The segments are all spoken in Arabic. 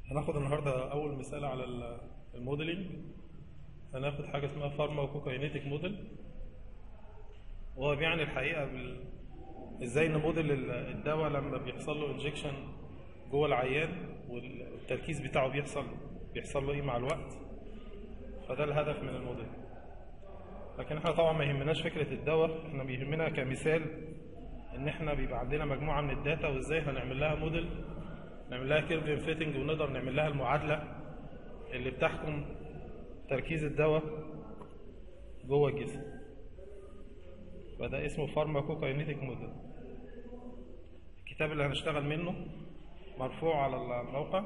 هناخد النهارده اول مثال على الموديلنج. هناخد حاجه اسمها فارماكوكاينيتيك موديل، وهو بيعني الحقيقه ازاي نموديل الدواء لما بيحصل له انجكشن جوه العيان، والتركيز بتاعه بيحصل له ايه مع الوقت. فده الهدف من الموديل. لكن احنا طبعا ما يهمناش فكره الدواء، احنا بيهمنا كمثال ان احنا بيبقى عندنا مجموعه من الداتا، وازاي هنعمل لها موديل، نعمل لها كيرف فيتنج، ونقدر نعمل لها المعادله اللي بتحكم تركيز الدواء جوه الجسم. فده اسمه فارماكوكاينيتيك موديل. الكتاب اللي هنشتغل منه مرفوع على الموقع،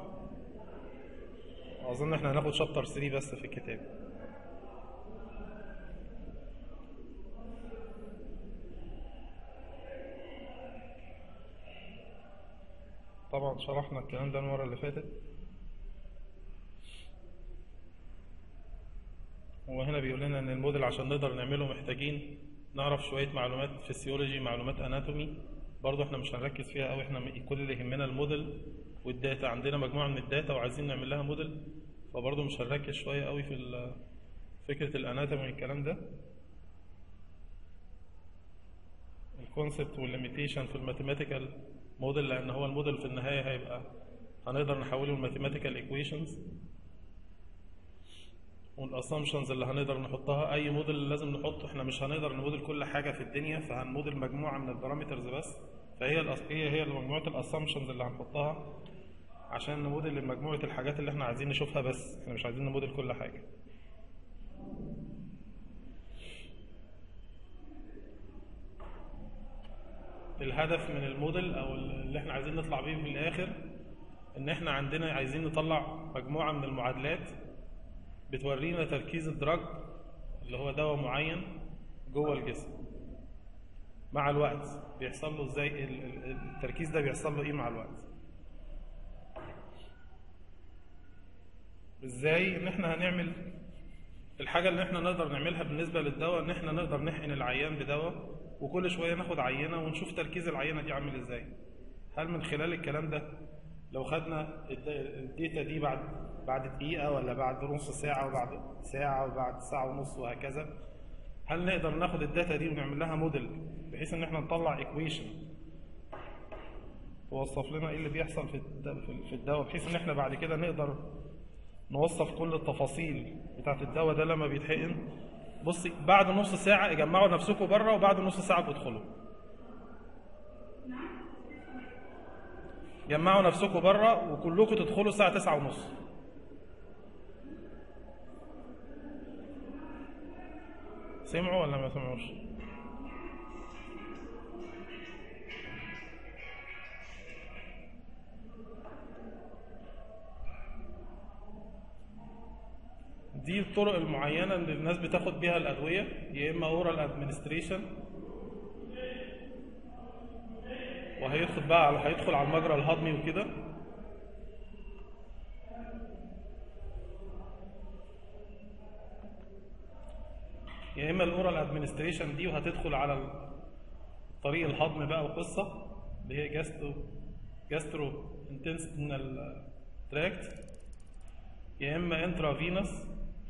اظن احنا هناخد شابتر 3 بس في الكتاب. طبعا شرحنا الكلام ده المره اللي فاتت، وهنا بيقول لنا ان الموديل عشان نقدر نعمله محتاجين نعرف شويه معلومات فيسيولوجي، معلومات اناتومي. برضه احنا مش هنركز فيها قوي، احنا كل اللي يهمنا الموديل والداتا. عندنا مجموعه من الداتا وعايزين نعمل لها موديل، فبرضه مش هنركز شويه قوي في فكره الاناتومي والكلام ده. الكونسبت والليميتيشن في الماثيماتيكال موديل، لان هو الموديل في النهايه هيبقى هنقدر نحوله لماثيماتيكال ايكويشنز، والاسامبشنز اللي هنقدر نحطها. اي موديل لازم نحطه، احنا مش هنقدر نموديل كل حاجه في الدنيا، فهنموديل مجموعه من البارامترز بس. فهي هي مجموعه الاسامبشنز اللي هنحطها عشان نموديل مجموعه الحاجات اللي احنا عايزين نشوفها، بس احنا مش عايزين نموديل كل حاجه. الهدف من الموديل او اللي احنا عايزين نطلع بيه في الاخر، ان احنا عندنا عايزين نطلع مجموعه من المعادلات بتورينا تركيز الدراج اللي هو دواء معين جوه الجسم مع الوقت. بيحصل له ازاي التركيز ده، بيحصل له ايه مع الوقت. ازاي ان احنا هنعمل الحاجه اللي احنا نقدر نعملها بالنسبه للدواء، ان احنا نقدر نحقن العيان بدواء، وكل شويه ناخد عينه ونشوف تركيز العينه دي عامل ازاي. هل من خلال الكلام ده لو خدنا الداتا دي بعد دقيقه، ولا بعد نص ساعه، وبعد ساعه، وبعد ساعه ونص، وهكذا، هل نقدر ناخد الداتا دي ونعمل لها موديل بحيث ان احنا نطلع ايكويشن توصف لنا ايه اللي بيحصل في الدواء، بحيث ان احنا بعد كده نقدر نوصف كل التفاصيل بتاعت الدواء ده لما بيتحقن. بصي، بعد نص ساعه اجمعوا نفسكم بره، وبعد نص ساعه بتدخلوا. جمعوا نفسكم بره وكلكم تدخلوا الساعه 9:30. سمعوا ولا ما سمعوش؟ دي الطرق المعينه اللي الناس بتاخد بيها الادويه، يا اما اورال ادمنستريشن، هيدخل على المجرى الهضمي وكده، يا اما الاورال ادمنستريشن دي وهتدخل على طريق الهضم بقى وقصه اللي هي جاسترو انتستينال تراكت، يا اما انترافينوس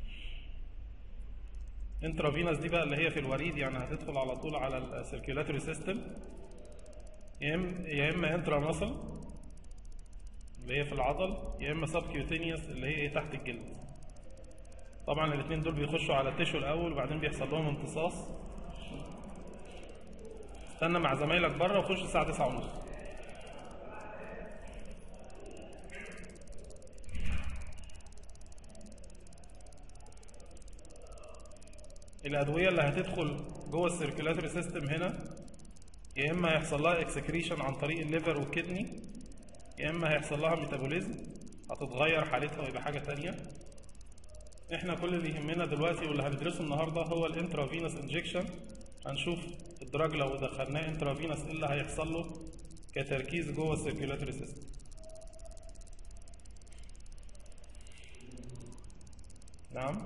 دي بقى اللي هي في الوريد، يعني هتدخل على طول على السيركيولاتوري سيستم، يا اما انترا ماسل اللي هي في العضل، يا اما سبكيوتينيوس اللي هي تحت الجلد. طبعا الاثنين دول بيخشوا على التيشو الاول، وبعدين بيحصل لهم امتصاص. استنى مع زمايلك بره وخش الساعه 9:30. الادويه اللي هتدخل جوه السيركيولاتوري سيستم هنا، يا اما هيحصل لها اكسكريشن عن طريق الليفر والكدني، يا اما هيحصل لها ميتابوليزم، هتتغير حالتها ويبقى حاجه ثانيه. احنا كل اللي يهمنا دلوقتي واللي هندرسه النهارده هو الانترافينوس انجكشن. هنشوف الدراج لو دخلناه انترافينوس ايه اللي هيحصل له كتركيز جوه السيركيولاتوري سيستم. نعم،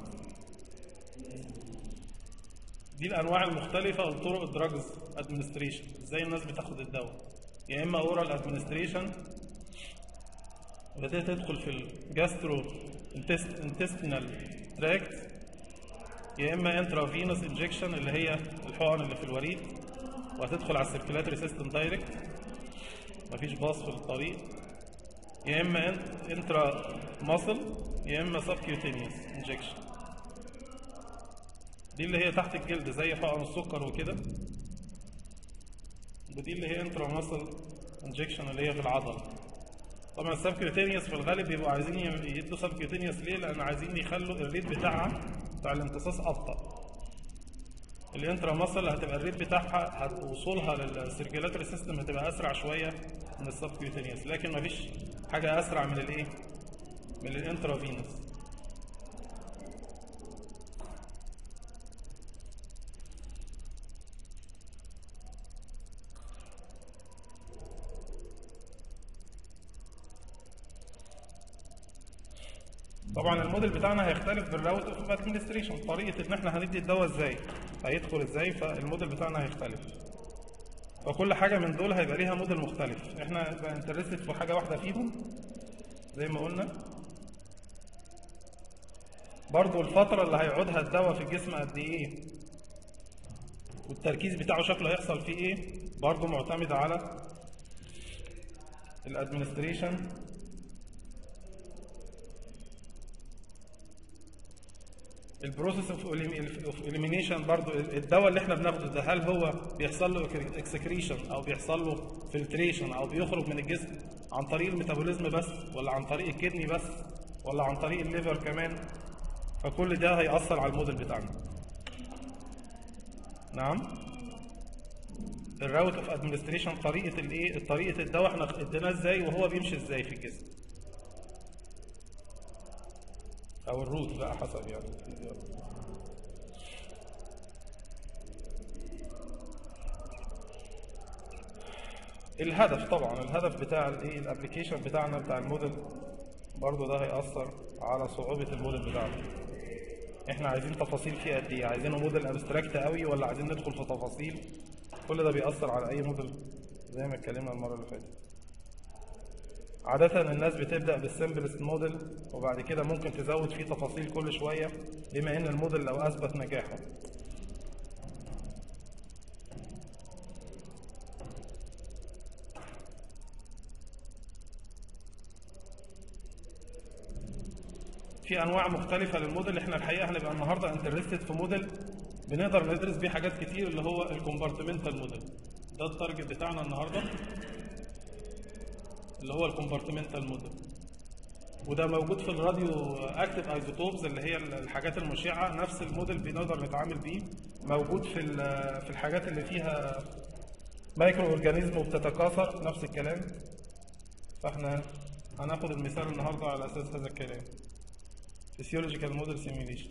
دي الانواع المختلفه لطرق الدراجز ادمنستريشن، ازاي الناس بتاخد الدواء، يا اما اورال ادمنستريشن، بدأت تدخل في الجاسترو انتستينال تراكت، يا اما انترافينوس انجكشن اللي هي الحقن اللي في الوريد، وهتدخل على السيركيلاتري سيستم دايركت، مفيش باص في الطريق، يا اما انترا ماسل، يا اما سبكيوتينيوس انجكشن. دي اللي هي تحت الجلد زي حقن السكر وكده، ودي اللي هي انترا ماسل انجكشن اللي هي في العضل. طبعا السبكيوتينيوس في الغالب بيبقوا عايزين يدوا سبكيوتينيوس ليه؟ لان عايزين يخلوا الريت بتاعها بتاع الامتصاص ابطأ. الانترا ماسل هتبقى الريت بتاعها وصولها للسيركيلاتري سيستم هتبقى اسرع شويه من السبكيوتينيوس، لكن مفيش حاجه اسرع من الايه؟ من الانترا فينوس. طبعا الموديل بتاعنا هيختلف بالراوت اوف ادمنستريشن، طريقه ان احنا هندي الدواء ازاي، هيدخل ازاي، فالموديل بتاعنا هيختلف. فكل حاجه من دول هيبقى ليها موديل مختلف، احنا بقى انترستد في حاجه واحده فيهم زي ما قلنا. برضو الفتره اللي هيقعدها الدواء في الجسم قد ايه، والتركيز بتاعه شكله هيحصل فيه ايه، برضو معتمد على الادمنستريشن. البروسيس اوف اليمينيشن برضو، الدواء اللي احنا بناخده ده هل هو بيحصل له اكسكريشن او بيحصل له فلتريشن او بيخرج من الجسم عن طريق الميتابوليزم بس، ولا عن طريق الكدني بس، ولا عن طريق الليفر كمان؟ فكل ده هيأثر على الموديل بتاعنا. نعم، الراوت اوف ادمنستريشن، طريقه الايه، طريقه الدواء احنا اديناه ازاي وهو بيمشي ازاي في الجسم، او الروت بقى حسب يعني. الهدف طبعا، الهدف بتاع الايه، الابلكيشن بتاعنا بتاع الموديل برضو ده هيأثر على صعوبة الموديل بتاعنا. احنا عايزين تفاصيل فيه قد ايه، عايزينه موديل ابستراكت قوي ولا عايزين ندخل في تفاصيل، كل ده بيأثر على اي موديل زي ما اتكلمنا المرة اللي فاتت. عادة الناس بتبدأ بالسمبلست موديل وبعد كده ممكن تزود فيه تفاصيل كل شوية بما ان الموديل لو اثبت نجاحه. في انواع مختلفة للموديل، احنا الحقيقة هنبقى النهاردة انترستد في موديل بنقدر ندرس بيه حاجات كتير اللي هو الكومبارتمنتال موديل. ده التارجت بتاعنا النهاردة اللي هو الكومبارتمنتال موديل، وده موجود في الراديو اكتيف ايزوتوبز اللي هي الحاجات المشعه. نفس الموديل بنقدر نتعامل بيه، موجود في الحاجات اللي فيها مايكرو اورجانيزم وبتتكاثر، نفس الكلام. فاحنا هناخد المثال النهارده على اساس هذا الكلام، فيسيولوجيكال موديل سيميوليشن.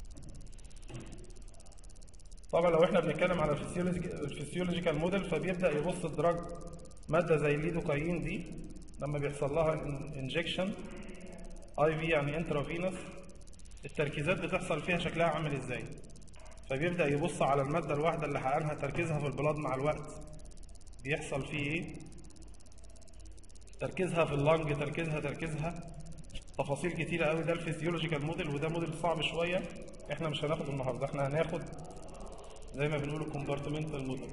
طبعا لو احنا بنتكلم على الفيسيولوجيكال موديل فبيبدا يبص الدراج، ماده زي الليدوكاين دي لما بيحصل لها انجكشن اي في يعني انترافينوس، التركيزات بتحصل فيها شكلها عامل ازاي. فبيبدا يبص على الماده الواحده اللي حقنها تركيزها في البلاد مع الوقت بيحصل فيه ايه، تركيزها في اللنج، تركيزها تفاصيل كتيره قوي. ده الفيسيولوجيكال موديل، وده موديل صعب شويه احنا مش هناخده النهارده، احنا هناخد زي ما بنقول الكومبارتمنتال موديل.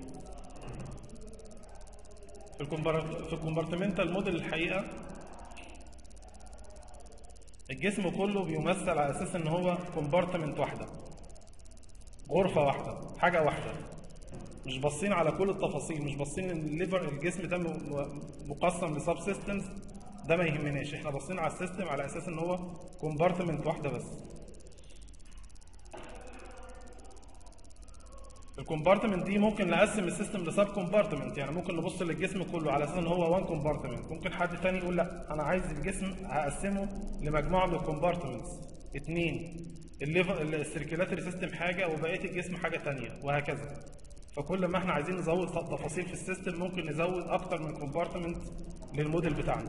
في الكومبارتمنتال موديل الحقيقه الجسم كله بيمثل على اساس ان هو كومبارتمنت واحده، غرفه واحده، حاجه واحده، مش باصين على كل التفاصيل، مش باصين ان الليفر الجسم ده مقسم لسب سيستمز، ده ما يهمناش، احنا باصين على السيستم على اساس ان هو كومبارتمنت واحده بس. الكومبارتمنت دي ممكن نقسم السيستم لسب كومبارتمنت، يعني ممكن نبص للجسم كله على اساس ان هو وان كومبارتمنت. ممكن حد تاني يقول لا انا عايز الجسم هقسمه لمجموعه من الكومبارتمنتس، اتنين، الليفر السيركيلاتري سيستم حاجه وبقيه الجسم حاجه تانيه وهكذا. فكل ما احنا عايزين نزود تفاصيل في السيستم ممكن نزود اكتر من كومبارتمنت للموديل بتاعنا.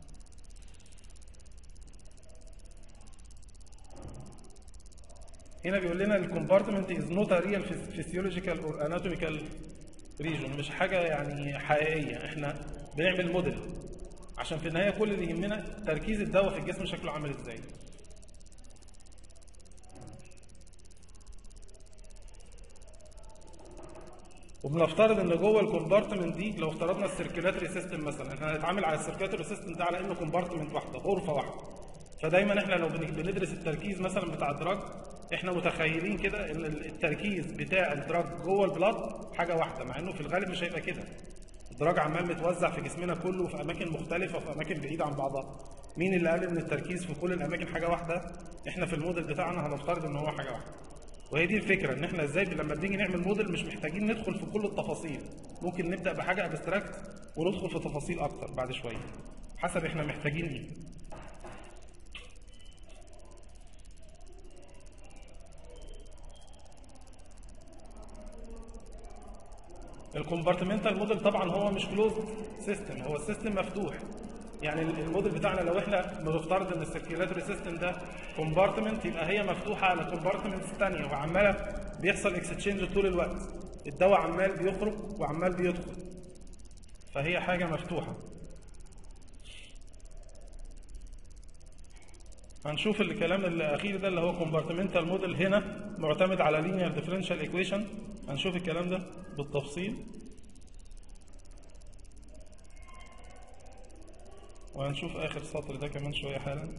هنا بيقول لنا الكومبارتمنت از نوت ا ريال فيسيولوجيكال اور اناتوميكال ريجون، مش حاجه يعني حقيقيه، احنا بنعمل موديل عشان في النهايه كل اللي يهمنا تركيز الدواء في الجسم شكله عامل ازاي. وبنفترض ان جوه الكومبارتمنت دي لو افترضنا السيركيلاتري سيستم مثلا، احنا هنتعامل على السيركيلاتري سيستم ده على انه كومبارتمنت واحده، غرفه واحده. فدايما احنا لو بندرس التركيز مثلا بتاع الدراج، احنا متخيلين كده ان التركيز بتاع الدراج جوه البلاد حاجه واحده، مع انه في الغالب مش هيبقى كده. الدراج عمال متوزع في جسمنا كله في اماكن مختلفه وفي اماكن بعيده عن بعضها. مين اللي قال ان التركيز في كل الاماكن حاجه واحده؟ احنا في الموديل بتاعنا هنفترض ان هو حاجه واحده. وهي دي الفكره، ان احنا ازاي لما بنيجي نعمل موديل مش محتاجين ندخل في كل التفاصيل، ممكن نبدا بحاجه ابستراكت وندخل في تفاصيل اكتر بعد شويه حسب احنا محتاجين ايه. الكومبارتمنتال موديل طبعا هو مش كلوزد سيستم، هو السيستم مفتوح. يعني الموديل بتاعنا لو احنا بنفترض ان السيركيلاتوري سيستم ده كومبارتمنت، يبقى هي مفتوحه على كومبارتمنتس ثانيه وعماله بيحصل اكستشينج طول الوقت، الدواء عمال بيخرج وعمال بيدخل، فهي حاجه مفتوحه. هنشوف الكلام الاخير ده اللي هو كومبارتمنتال موديل، هنا معتمد على لينير ديفرنشال ايكويشن. هنشوف الكلام ده بالتفصيل، وهنشوف اخر سطر ده كمان شويه حالا.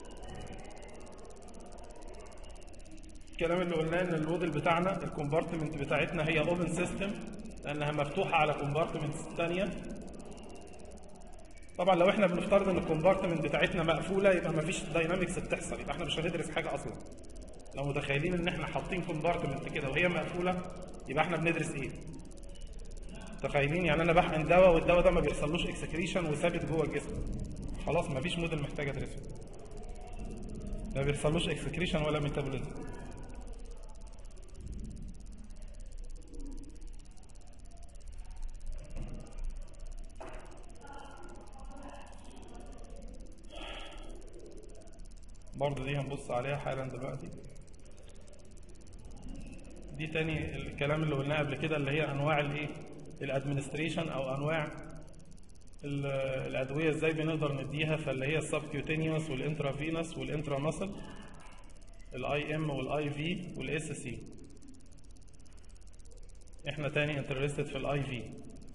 الكلام اللي قلناه ان الموديل بتاعنا الكومبارتمنت بتاعتنا هي اوبن سيستم لانها مفتوحه على كومبارتمنتس ثانيه. طبعا لو احنا بنفترض ان الكومبارتمنت بتاعتنا مقفوله يبقى مفيش داينامكس بتحصل، يبقى احنا مش هندرس حاجه اصلا. لو متخيلين ان احنا حاطين كومبارتمنت كده وهي مقفوله يبقى احنا بندرس ايه؟ متخيلين؟ يعني انا بحقن دواء والدواء ده ما بيحصلوش اكسكريشن وثابت جوه الجسم، خلاص مفيش موديل محتاج ادرسه. ما بيحصلوش اكسكريشن ولا ميتابوليزم. برضه دي هنبص عليها حالا دلوقتي. دي تاني الكلام اللي قلناه قبل كده، اللي هي انواع الايه؟ الادمنستريشن او انواع الادويه ازاي بنقدر نديها، فاللي هي السبكيوتينيوس والانترافينوس والانتراماسل، الاي ام والاي في والاس سي. احنا تاني انترستد في الاي في.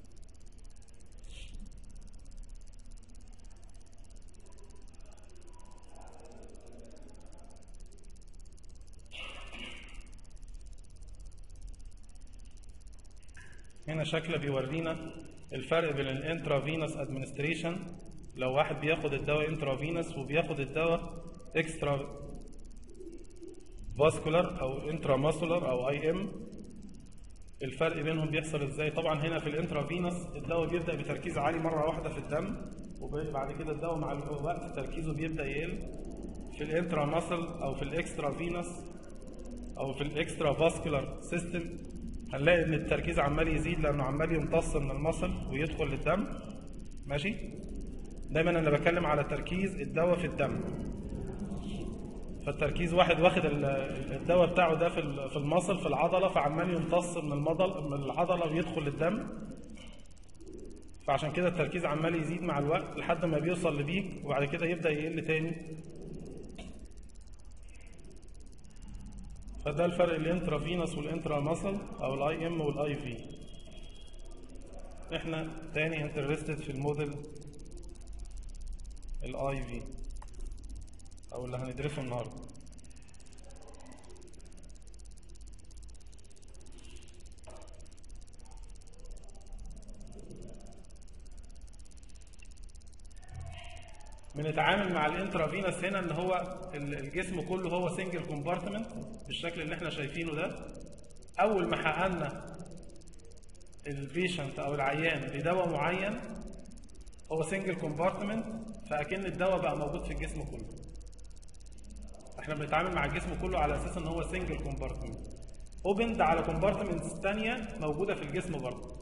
هنا شكل بيورينا الفرق بين الانترافينوس ادمنستريشن، لو واحد بياخد الدواء انترافينوس وبياخد الدواء اكسترا فاسكولار او انتراماسولار او اي ام، الفرق بينهم بيحصل ازاي. طبعا هنا في الانترافينوس الدواء بيبدا بتركيز عالي مره واحده في الدم، وبعد كده الدواء مع الوقت تركيزه بيبدا يقل. في الانتراماسل او في الاكسترا فينوس او في الاكسترا فاسكولار سيستم هنلاقي ان التركيز عمال يزيد لانه عمال يمتص من المصل ويدخل للدم. ماشي؟ دايما انا بتكلم على تركيز الدواء في الدم. فالتركيز واحد واخد الدواء بتاعه ده في المصل في العضله، فعمال يمتص من العضله ويدخل للدم، فعشان كده التركيز عمال يزيد مع الوقت لحد ما بيوصل لبيك وبعد كده يبدا يقل تاني. فده الفرق الانترافينوس والانتراماسل او الاي ام والاي في. احنا تاني انترستد في الموديل الاي في او اللي هندرسه النهارده. بنتعامل مع الانترافينوس هنا ان هو الجسم كله هو سنجل كومبارتمنت بالشكل اللي احنا شايفينه ده. اول ما حققنا البيشنت او العيان بدواء معين هو سنجل كومبارتمنت، فاكن الدواء بقى موجود في الجسم كله. احنا بنتعامل مع الجسم كله على اساس ان هو سنجل كومبارتمنت اوبند على كومبارتمنتس ثانيه موجوده في الجسم برضه.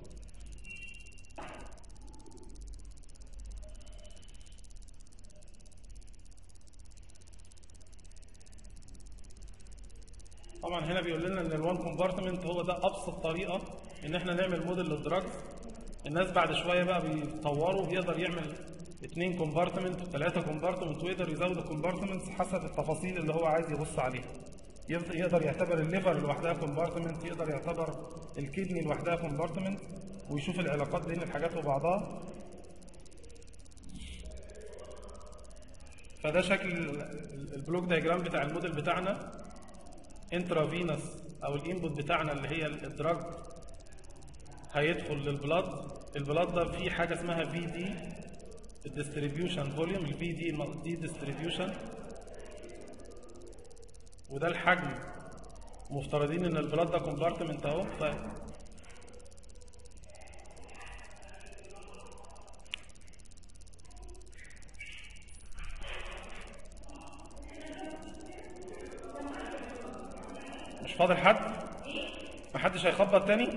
طبعا هنا بيقول لنا ان الوان كومبارتمنت هو ده ابسط طريقه ان احنا نعمل موديل للدراجز. الناس بعد شويه بقى بيطوروا بيقدر يعمل 2 كومبارتمنت و3 كومبارتمنت، ويقدر يزود الكومبارتمنتس حسب التفاصيل اللي هو عايز يبص عليها. يقدر يعتبر الليفر لوحدها كومبارتمنت، يقدر يعتبر الكدني لوحدها كومبارتمنت، ويشوف العلاقات بين الحاجات وبعضها. فده شكل البلوك دايجرام بتاع الموديل بتاعنا. انترافينوس او الانبوت بتاعنا اللي هي الدراج هيدخل للبلاد. البلاد ده فيه حاجه اسمها في دي الديستريبيوشن فوليوم. الفي دي ديستريبيوشن، وده الحجم. مفترضين ان البلاد ده كومبارتمنت اهو. مش فاضل حد؟ محدش هيخبط تاني؟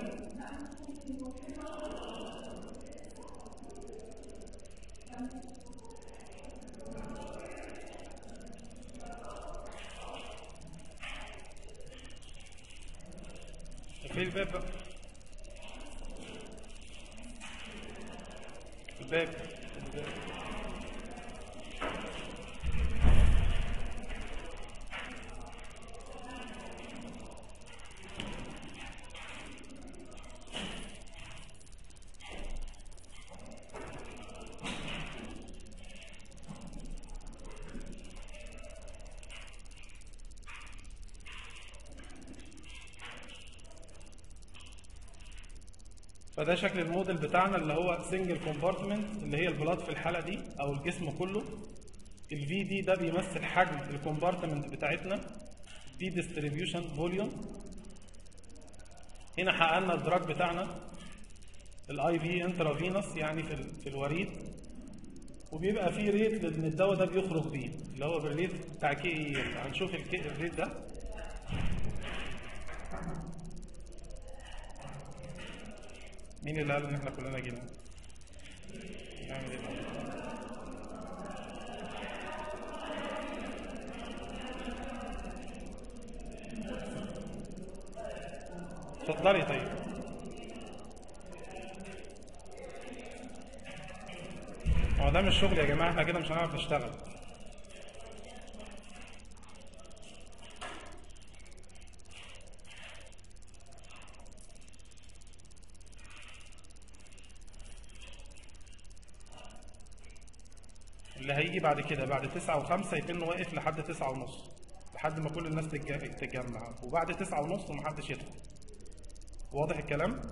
في الباب بقى. الباب. فده شكل الموديل بتاعنا اللي هو سنجل كومبارتمنت، اللي هي البلاد في الحاله دي او الجسم كله. الفي دي ده بيمثل حجم الكومبارتمنت بتاعتنا، دي ديستريبيوشن فوليوم. هنا حققنا الدراج بتاعنا الاي في انترافينوس، يعني في الوريد، وبيبقى فيه ريت لان الدواء ده بيخرج بيه اللي هو بالريت بتاع كي اي. هنشوف الريت ده. مين اللي قال ان احنا كلنا جينا؟ نعمل ايه؟ اتفضلي. طيب هو ده مش شغل يا جماعه، احنا كده مش هنعرف نشتغل. اللي هيجي بعد كده بعد 9 و5 يكون واقف لحد 9 ونص، لحد ما كل الناس تتجمع، وبعد 9 ونص ومحدش يدخل. واضح الكلام؟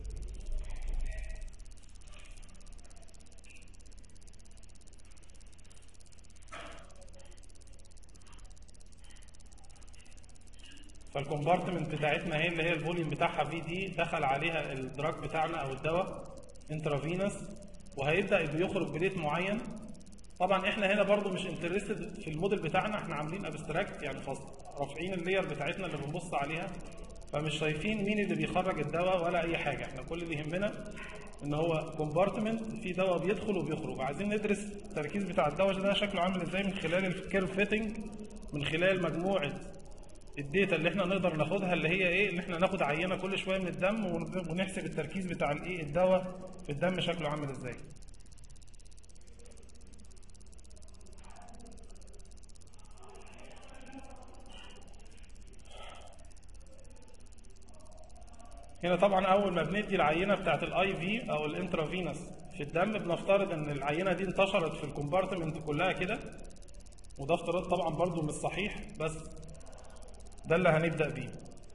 فالكومبارتمنت بتاعتنا هي اللي هي الفوليوم بتاعها في دي، دخل عليها الدراج بتاعنا او الدواء انترافينوس، وهيبدا بيخرج بريت معين. طبعا احنا هنا برضو مش انترستد في الموديل بتاعنا، احنا عاملين ابستراكت يعني رافعين اللاير بتاعتنا اللي بنبص عليها، فمش شايفين مين اللي بيخرج الدواء ولا اي حاجه. احنا كل اللي يهمنا ان هو كومبارتمنت في دواء بيدخل وبيخرج. عايزين ندرس التركيز بتاع الدواء ده شكله عامل ازاي من خلال الكيرف فيتنج، من خلال مجموعه الداتا اللي احنا نقدر ناخدها، اللي هي ايه، اللي احنا ناخد عينه كل شويه من الدم ونحسب التركيز بتاع الايه الدواء في الدم شكله عامل ازاي. هنا طبعا اول ما بندي العينه بتاعت الاي في او الانترافينوس في الدم، بنفترض ان العينه دي انتشرت في الكومبارتمنت كلها كده، وده افتراض طبعا برضو مش صحيح، بس ده اللي هنبدا بيه.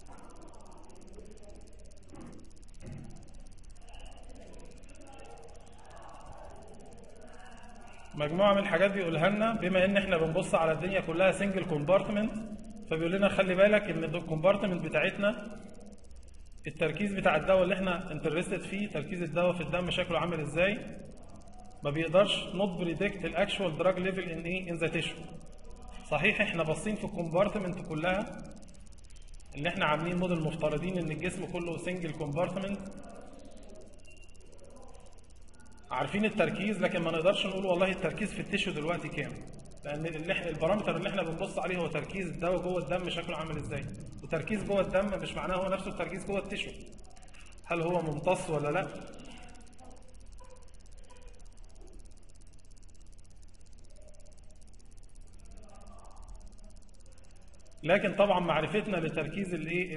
مجموعه من الحاجات بيقولها لنا، بما ان احنا بنبص على الدنيا كلها سنجل كومبارتمنت، فبيقول لنا خلي بالك ان الكومبارتمنت بتاعتنا التركيز بتاع الدواء اللي احنا انترستد فيه، تركيز الدواء في الدم شكله عامل ازاي، ما بيقدرش نوت بريدكت الاكشوال دراج ليفل ان ايه ان ذا تيشو. صحيح احنا باصين في الكومبارتمنت كلها اللي احنا عاملين موديل مفترضين ان الجسم كله سنجل كومبارتمنت، عارفين التركيز، لكن ما نقدرش نقول والله التركيز في التيشو دلوقتي كام، لان البارامتر اللي احنا بنبص عليه هو تركيز الدواء جوه الدم شكله عامل ازاي. وتركيز جوه الدم مش معناه هو نفسه التركيز جوه التيشو، هل هو ممتص ولا لا. لكن طبعا معرفتنا لتركيز الايه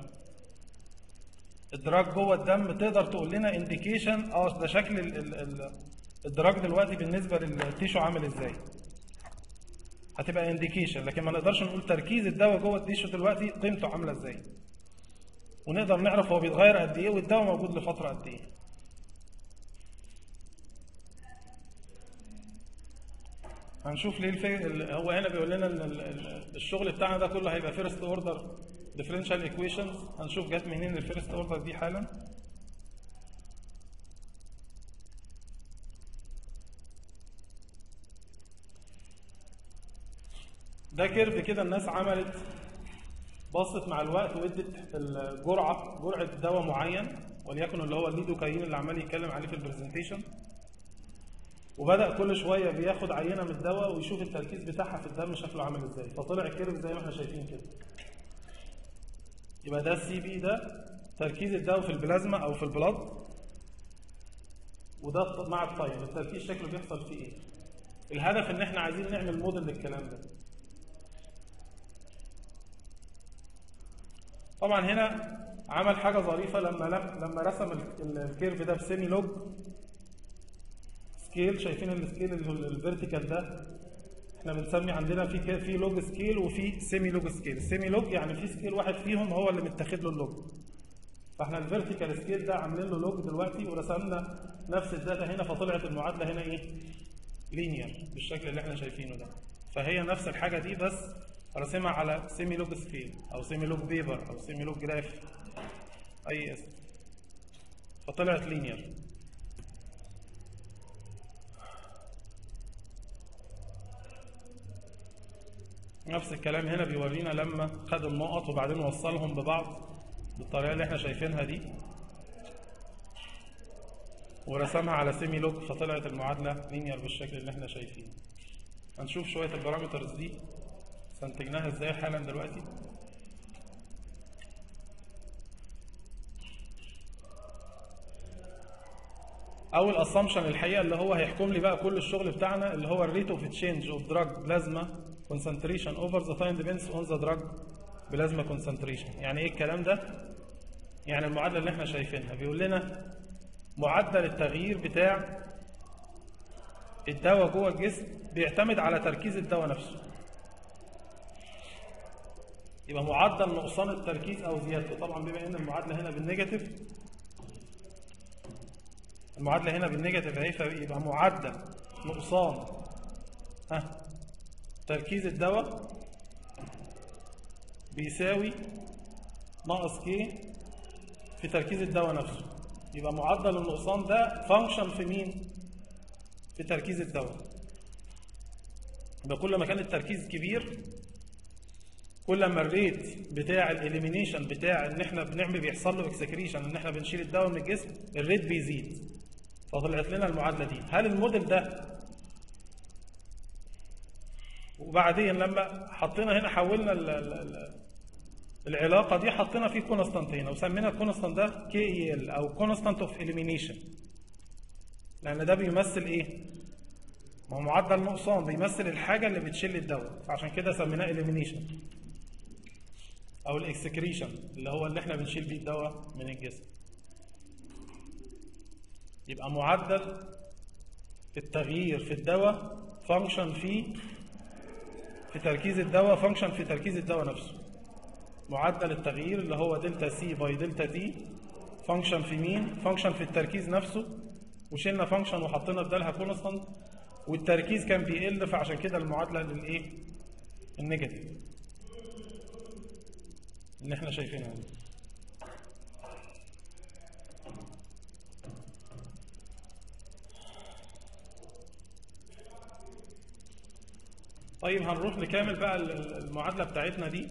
الدراج جوه الدم تقدر تقول لنا انديكيشن ده شكل الدراج دلوقتي بالنسبه للتيشو عامل ازاي، هتبقى انديكيشن، لكن ما نقدرش نقول تركيز الدواء جوه التيشو دلوقتي قيمته عامله ازاي، ونقدر نعرف هو بيتغير قد ايه والدواء موجود لفتره قد ايه. هنشوف ليه هو هنا بيقول لنا ان الشغل بتاعنا ده كله هيبقى فيرست اوردر ديفرنشال ايكويشنز. هنشوف جت منين الفيرست اوردر دي حالا. ده كيرف كده الناس عملت بصت مع الوقت وادت جرعه دواء معين، وليكن اللي هو الليدوكاين اللي عمال يتكلم عليه في البرزنتيشن، وبدأ كل شوية بياخد عينة من الدواء ويشوف التركيز بتاعها في الدم شكله عامل ازاي، فطلع الكيرف زي ما احنا شايفين كده. يبقى ده السي بي، ده تركيز الدواء في البلازما او في البلاد، وده مع التايم التركيز شكله بيحصل فيه ايه. الهدف ان احنا عايزين نعمل موديل للكلام ده. طبعا هنا عمل حاجة ظريفة لما رسم الكيرف ده بسيمي لوج سكيل. شايفين السكيل الفيرتيكال ده احنا بنسمي عندنا في لوج سكيل وفي سيمي لوج سكيل. السيمي لوج يعني في سكيل واحد فيهم هو اللي متاخد له اللوج، فاحنا الفيرتيكال سكيل ده عاملين له لوج دلوقتي، ورسمنا نفس الداتا هنا، فطلعت المعادله هنا ايه؟ لينير بالشكل اللي احنا شايفينه ده. فهي نفس الحاجه دي بس راسمها على سيمي لوج سكيل او سيمي لوج بيبر او سيمي لوج جراف اي اسم، فطلعت لينير. نفس الكلام هنا بيورينا لما خد النقط وبعدين وصلهم ببعض بالطريقه اللي احنا شايفينها دي، ورسمها على سيمي لوج، فطلعت المعادله لينير بالشكل اللي احنا شايفينه. هنشوف شويه البارامترز دي استنتجناها ازاي حالا دلوقتي. اول اسامبشن الحقيقه اللي هو هيحكم لي بقى كل الشغل بتاعنا، اللي هو الريت اوف تشينج اوف دراج بلازما concentration over the time depends on the drug plasma concentration. يعني ايه الكلام ده؟ يعني المعادله اللي احنا شايفينها بيقول لنا معدل التغيير بتاع الدواء جوه الجسم بيعتمد على تركيز الدواء نفسه. يبقى معدل نقصان التركيز او زيادته، طبعا بما ان المعادله هنا بالنيجاتيف، المعادله هنا بالنيجاتيف اهي، فيبقى معدل نقصان تركيز الدواء بيساوي ناقص كي في تركيز الدواء نفسه. يبقى معدل النقصان ده فانكشن في مين؟ في تركيز الدواء. يبقى كل ما كان التركيز كبير كل ما الريت بتاع الاليمينيشن بتاع ان احنا بيحصل له اكسكريشن، ان احنا بنشيل الدواء من الجسم، الريت بيزيد. فطلعت لنا المعادله دي. هل الموديل ده وبعدين لما حطينا هنا حولنا العلاقه دي حطينا فيه كونستانت هنا، وسمينا الكونستانت ده كي اي ال او كونستانت اوف اليمينيشن، لان ده بيمثل ايه؟ ما هو معدل نقصان بيمثل الحاجه اللي بتشيل الدواء، فعشان كده سميناه اليمينيشن او الاكسكريشن اللي هو اللي احنا بنشيل بيه الدواء من الجسم. يبقى معدل التغيير في الدواء فانكشن في تركيز الدواء، فانكشن في تركيز الدواء نفسه. معدل التغيير اللي هو دلتا سي باي دلتا تي فانكشن في مين؟ فانكشن في التركيز نفسه، وشلنا فانكشن وحطينا بدالها كونستانت، والتركيز كان بيقل، فعشان كده المعادله للايه؟ النيجاتيف اللي احنا شايفينها دي. طيب هنروح نكمل بقى المعادله بتاعتنا دي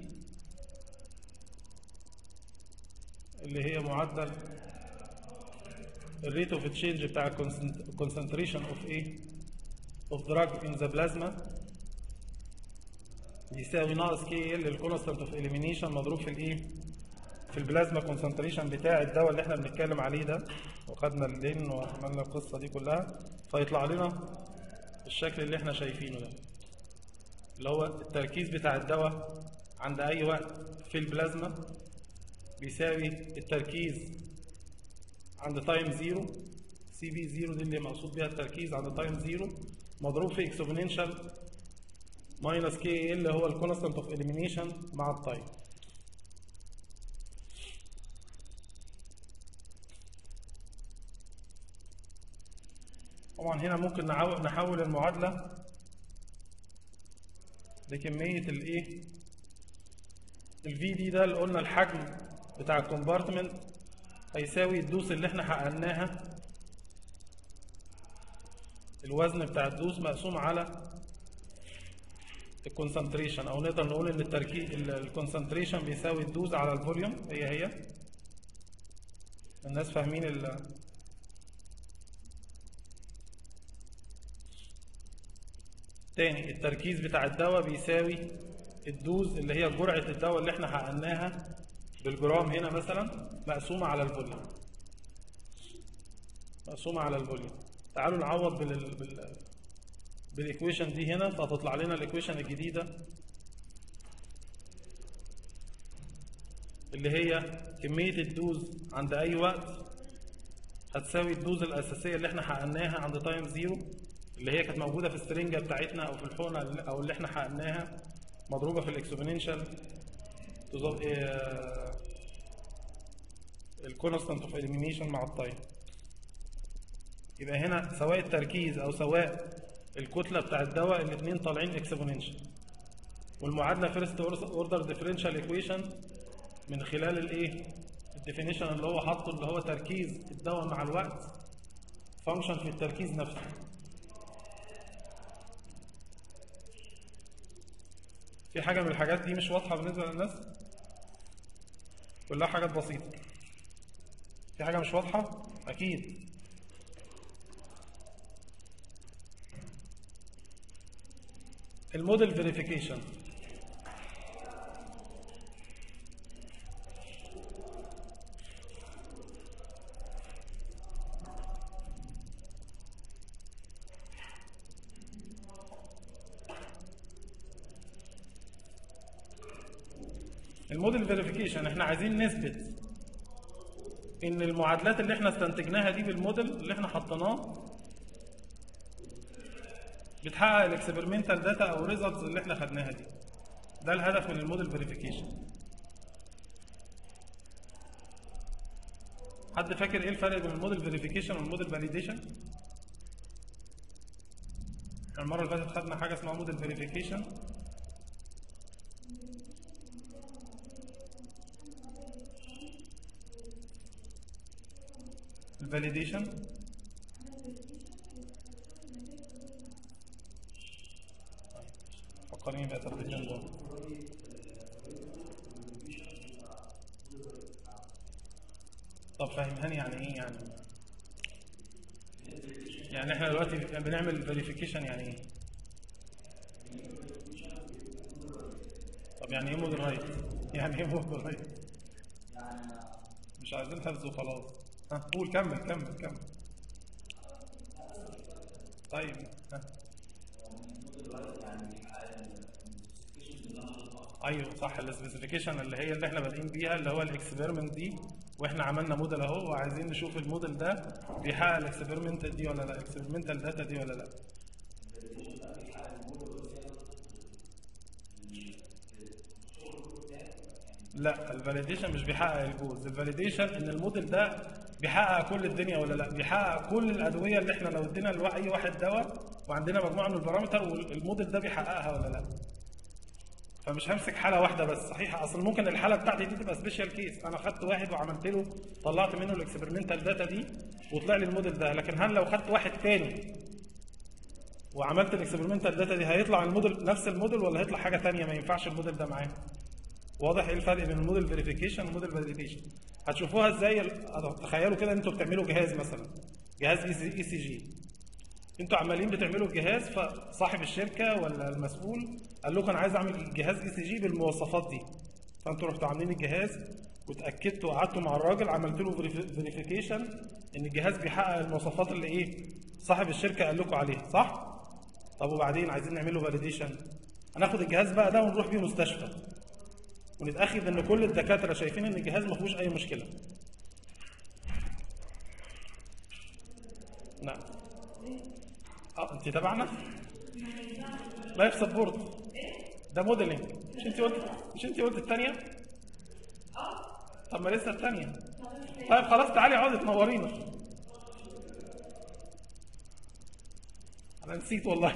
اللي هي معدل الريت اوف تشينج بتاع الكونسنتريشن اوف ايه؟ اوف دراج ان ذا بلازما يساوي ناقص كي ال الكونستانت اوف اليمينيشن مضروب في الايه؟ في البلازما كونسنتريشن بتاع الدواء اللي احنا بنتكلم عليه ده، وخدنا اللين وعملنا القصه دي كلها، فيطلع لنا الشكل اللي احنا شايفينه ده اللي هو التركيز بتاع الدواء عند اي وقت في البلازما بيساوي التركيز عند تايم زيرو، سي بي زيرو دي اللي مقصود بيها التركيز عند تايم زيرو، مضروب في اكسبوننشال ماينس كي ال هو الكونستانت اوف اليمينيشن مع التايم. طبعا هنا ممكن نحول المعادله لكميه الايه الفي دي، ده اللي قلنا الحجم بتاع الكومبارتمنت هيساوي الدوس اللي احنا حققناها، الوزن بتاع الدوس مقسوم على الكونسنتريشن، او نقدر نقول ان الكونسنتريشن بيساوي الدوز على الفوليوم. هي الناس فاهمين تاني التركيز بتاع الدواء بيساوي الدوز اللي هي جرعة الدواء اللي احنا حققناها بالجرام هنا مثلا مقسومة على الفوليوم، مقسومة على الفوليوم. تعالوا نعوض بالايكويشن دي هنا، فهتطلع لنا الايكويشن الجديدة اللي هي كمية الدوز عند أي وقت هتساوي الدوز الأساسية اللي احنا حققناها عند تايم زيرو، اللي هي كانت موجودة في السرنجة بتاعتنا أو في الحقنة أو اللي احنا حققناها، مضروبة في الاكسبوننشال الكونستانت اوف اليمينيشن مع التايم. يبقى هنا سواء التركيز أو سواء الكتلة بتاع الدواء الاثنين طالعين اكسبوننشال، والمعادلة فيرست اوردر ديفرنشال ايكويشن من خلال الايه الديفينيشن اللي هو حاطه، اللي هو تركيز الدواء مع الوقت فانكشن في التركيز نفسه. في حاجة من الحاجات دي مش واضحة بالنسبة للناس؟ كلها حاجات بسيطة. في حاجة مش واضحة؟ أكيد. الموديل فيريفيكيشن. الموديل فيريفيكيشن احنا عايزين نثبت ان المعادلات اللي احنا استنتجناها دي بالموديل اللي احنا حطيناه بتحقق الاكسبيرمنتال داتا او ريزلتس اللي احنا خدناها دي. ده الهدف من الموديل فيريفيكيشن. حد فاكر ايه الفرق بين الموديل فيريفيكيشن والموديل فاليديشن؟ المره اللي فاتت خدنا حاجه اسمها موديل فيريفيكيشن، الفاليديشن فكرني بقى تفكيرين دول. طب فهمهاني يعني ايه يعني احنا دلوقتي بنعمل فيريفيكيشن يعني ايه؟ طب يعني ايه موديل رايت؟ يعني ايه موديل رايت؟ مش عايزين حفظ وخلاص. ها قول كمل. طيب ايوه صح، السبيسيفيكيشن اللي هي اللي احنا بادئين بيها اللي هو الاكسبيرمنت دي، واحنا عملنا موديل اهو وعايزين نشوف الموديل ده بيحقق الاكسبيرمنت دي ولا لا، الاكسبيرمنتال داتا دي ولا لا. لا الفاليديشن مش بيحقق الجوز، الفاليديشن ان الموديل ده بيحقق كل الدنيا ولا لا، بيحقق كل الادويه اللي احنا لو ادينا لاي واحد دواء وعندنا مجموعه من البارامتر والموديل ده بيحققها ولا لا. فمش همسك حاله واحده بس، صحيح اصل ممكن الحاله بتاعتي دي تبقى سبيشال كيس، انا خدت واحد وعملت له طلعت منه الاكسبيرمنتال داتا دي وطلع لي الموديل ده، لكن هل لو خدت واحد تاني وعملت الاكسبيرمنتال داتا دي هيطلع الموديل نفس الموديل ولا هيطلع حاجه ثانيه ما ينفعش الموديل ده معاه؟ واضح ايه الفرق بين الموديل فيريفيكيشن والموديل فاليديشن؟ هتشوفوها ازاي؟ تخيلوا كده انتوا بتعملوا جهاز مثلا، جهاز اي سي جي، انتوا عمالين بتعملوا الجهاز، فصاحب الشركه ولا المسؤول قال لكم انا عايز اعمل جهاز اي سي جي بالمواصفات دي، فانتوا رحتوا عاملين الجهاز وتاكدتوا وقعدتوا مع الراجل عملت له فيريفيكيشن ان الجهاز بيحقق المواصفات اللي ايه صاحب الشركه قال لكم عليها، صح؟ طب وبعدين عايزين نعمل له فاليديشن، هناخد الجهاز بقى ده ونروح بيه مستشفى ونتاكد ان كل الدكاتره شايفين ان الجهاز ما فيهوش اي مشكله. نعم. انت تبعنا؟ لايف سبورت ده موديلنج. مش انت قلت الثانيه؟ طب ما لسه الثانيه. طيب خلاص تعالي اقعدي تنورينا. انا نسيت والله.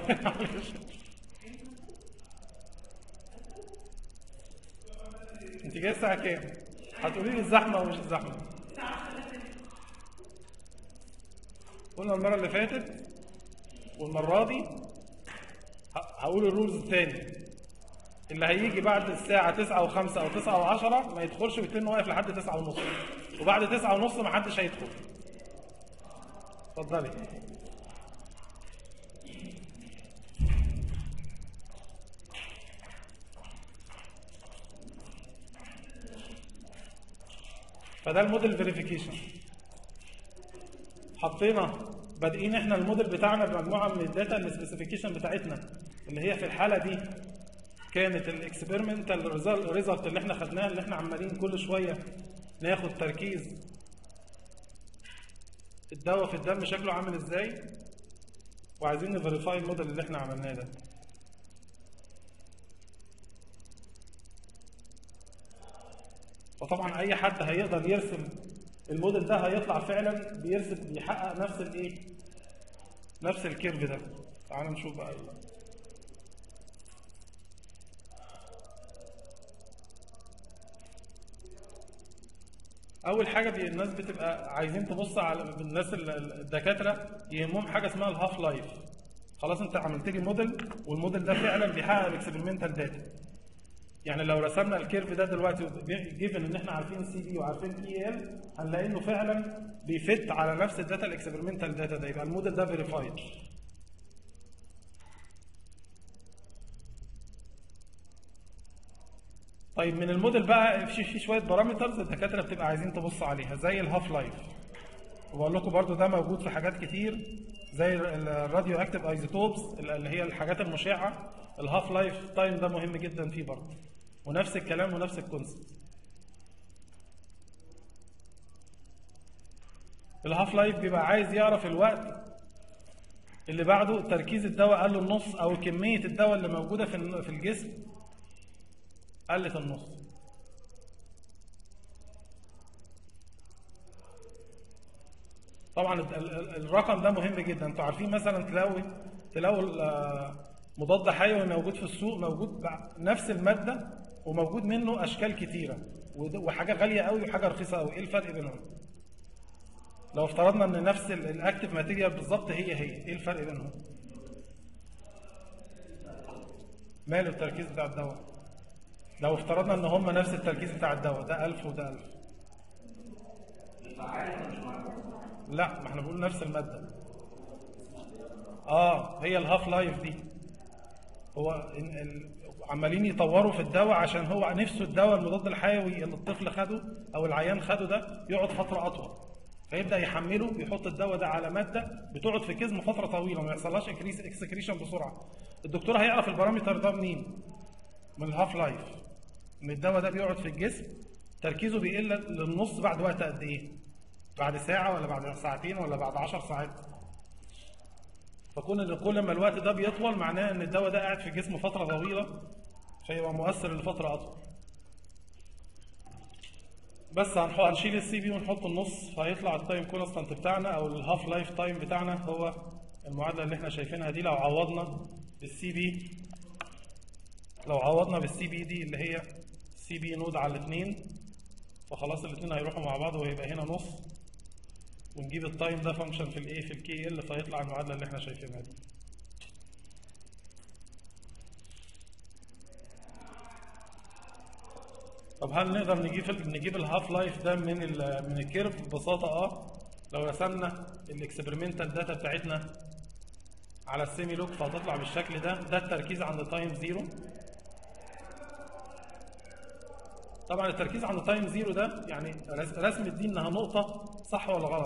انت جايه الساعه كام؟ هتقولي لي الزحمه ومش الزحمه. قلنا المره اللي فاتت والمره دي هقول الرولز تاني. اللي هيجي بعد الساعه 9:05 او 9:10 ما يدخلش ويتم واقف لحد 9:30، وبعد 9:30 ما حدش هيدخل. اتفضلي. فده الموديل فيريفيكيشن. حطينا بادئين احنا الموديل بتاعنا بمجموعه من الداتا السبيسيفيكيشن بتاعتنا اللي هي في الحاله دي كانت الاكسبيرمنتال ريزلت اللي احنا خدناها، اللي احنا عمالين كل شويه ناخد تركيز الدواء في الدم شكله عامل ازاي، وعايزين نفيريفاي الموديل اللي احنا عملناه ده. وطبعا اي حد هيقدر يرسم الموديل ده هيطلع فعلا بيحقق نفس الايه؟ نفس الكيرف ده. تعالوا نشوف بقى. اول حاجه الناس بتبقى عايزين تبص على الناس الدكاتره يهمهم حاجه اسمها الهاف لايف. خلاص انت عملت لي موديل والموديل ده فعلا بيحقق الاكسبيرمنتال داتا. يعني لو رسمنا الكيرف ده دلوقتي جيفن ان احنا عارفين سي بي وعارفين اي ال، هنلاقي انه فعلا بيفت على نفس الداتا الاكسبيرمنتال داتا ده، يبقى الموديل ده فيريفايد. طيب من الموديل بقى في شويه بارامترز الدكاتره بتبقى عايزين تبص عليها زي الهاف لايف. وبقول لكم برضو ده موجود في حاجات كتير زي الراديو اكتيف ايزوتوبس اللي هي الحاجات المشعه. الهاف لايف تايم ده مهم جدا فيه برضه، ونفس الكلام ونفس الكونسبت. الهاف لايف بيبقى عايز يعرف الوقت اللي بعده تركيز الدواء قل النص او كميه الدواء اللي موجوده في الجسم قلت النص. طبعا الرقم ده مهم جدا. انتوا عارفين مثلا تلاقوا مضاد حيوي موجود في السوق، موجود نفس الماده وموجود منه اشكال كتيره، وحاجه غاليه قوي وحاجه رخيصه قوي. ايه الفرق بينهم؟ لو افترضنا ان نفس الاكتيف ماتيريال بالظبط هي ايه الفرق بينهم؟ ماله التركيز بتاع الدواء؟ لو افترضنا ان هم نفس التركيز بتاع الدواء، ده 1000 وده 1000. لا، ما احنا بنقول نفس الماده. هي الهاف لايف دي. هو عمالين يطوروا في الدواء عشان هو نفسه الدواء المضاد الحيوي اللي الطفل خده او العيان خده ده يقعد فتره اطول، فيبدا يحمله يحط الدواء ده على ماده بتقعد في الجسم فتره طويله ما يحصلهاش اكسكريشن بسرعه. الدكتور هيعرف البارامتر ده منين؟ من الهاف لايف. ان الدواء ده بيقعد في الجسم تركيزه بيقل للنص بعد وقت قد ايه؟ بعد ساعه ولا بعد ساعتين ولا بعد 10 ساعات؟ فكون ان كل ما الوقت ده بيطول معناه ان الدواء ده قاعد في الجسم فتره طويله، فيبقى مؤثر لفتره اطول. بس هنشيل السي بي ونحط النص، فهيطلع التايم كونستانت بتاعنا او الهاف لايف تايم بتاعنا هو المعادله اللي احنا شايفينها دي. لو عوضنا بالسي بي، دي اللي هي سي بي نود على الاثنين، فخلاص الاثنين هيروحوا مع بعض وهيبقى هنا نص، ونجيب التايم ده فانكشن في الايه في الكي ال، فيطلع المعادله اللي احنا شايفينها دي. طب هل نقدر نجيب الهاف لايف ده من الكيرف؟ ببساطه لو رسمنا الاكسبيرمنتال داتا بتاعتنا على السيمي لوك فهتطلع بالشكل ده التركيز عند تايم زيرو. طبعا التركيز عند تايم زيرو ده يعني رسمة دي انها نقطة، صح ولا غلط؟ ايه رأيكم؟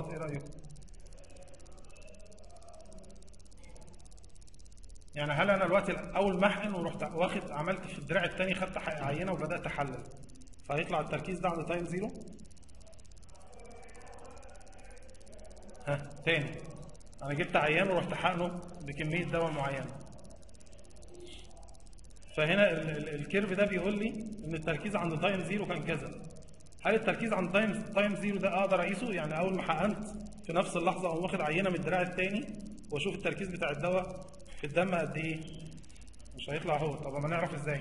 يعني هل انا دلوقتي اول ما احقن ورحت واخد عملت في الدراع الثاني خدت عينه وبدات احلل، فهيطلع التركيز ده عند تايم زيرو؟ تاني، انا جبت عيان ورحت حقنه بكميه دواء معينه، فهنا الكيرف ده بيقول لي ان التركيز عند تايم زيرو كان كذا. هل التركيز عند تايم زيرو ده اقدر اقيسه؟ يعني اول ما حقنت في نفس اللحظه اقوم واخد عينه من الدراع الثاني واشوف التركيز بتاع الدواء في الدم قد ايه؟ مش هيطلع هو. طب ما نعرف ازاي؟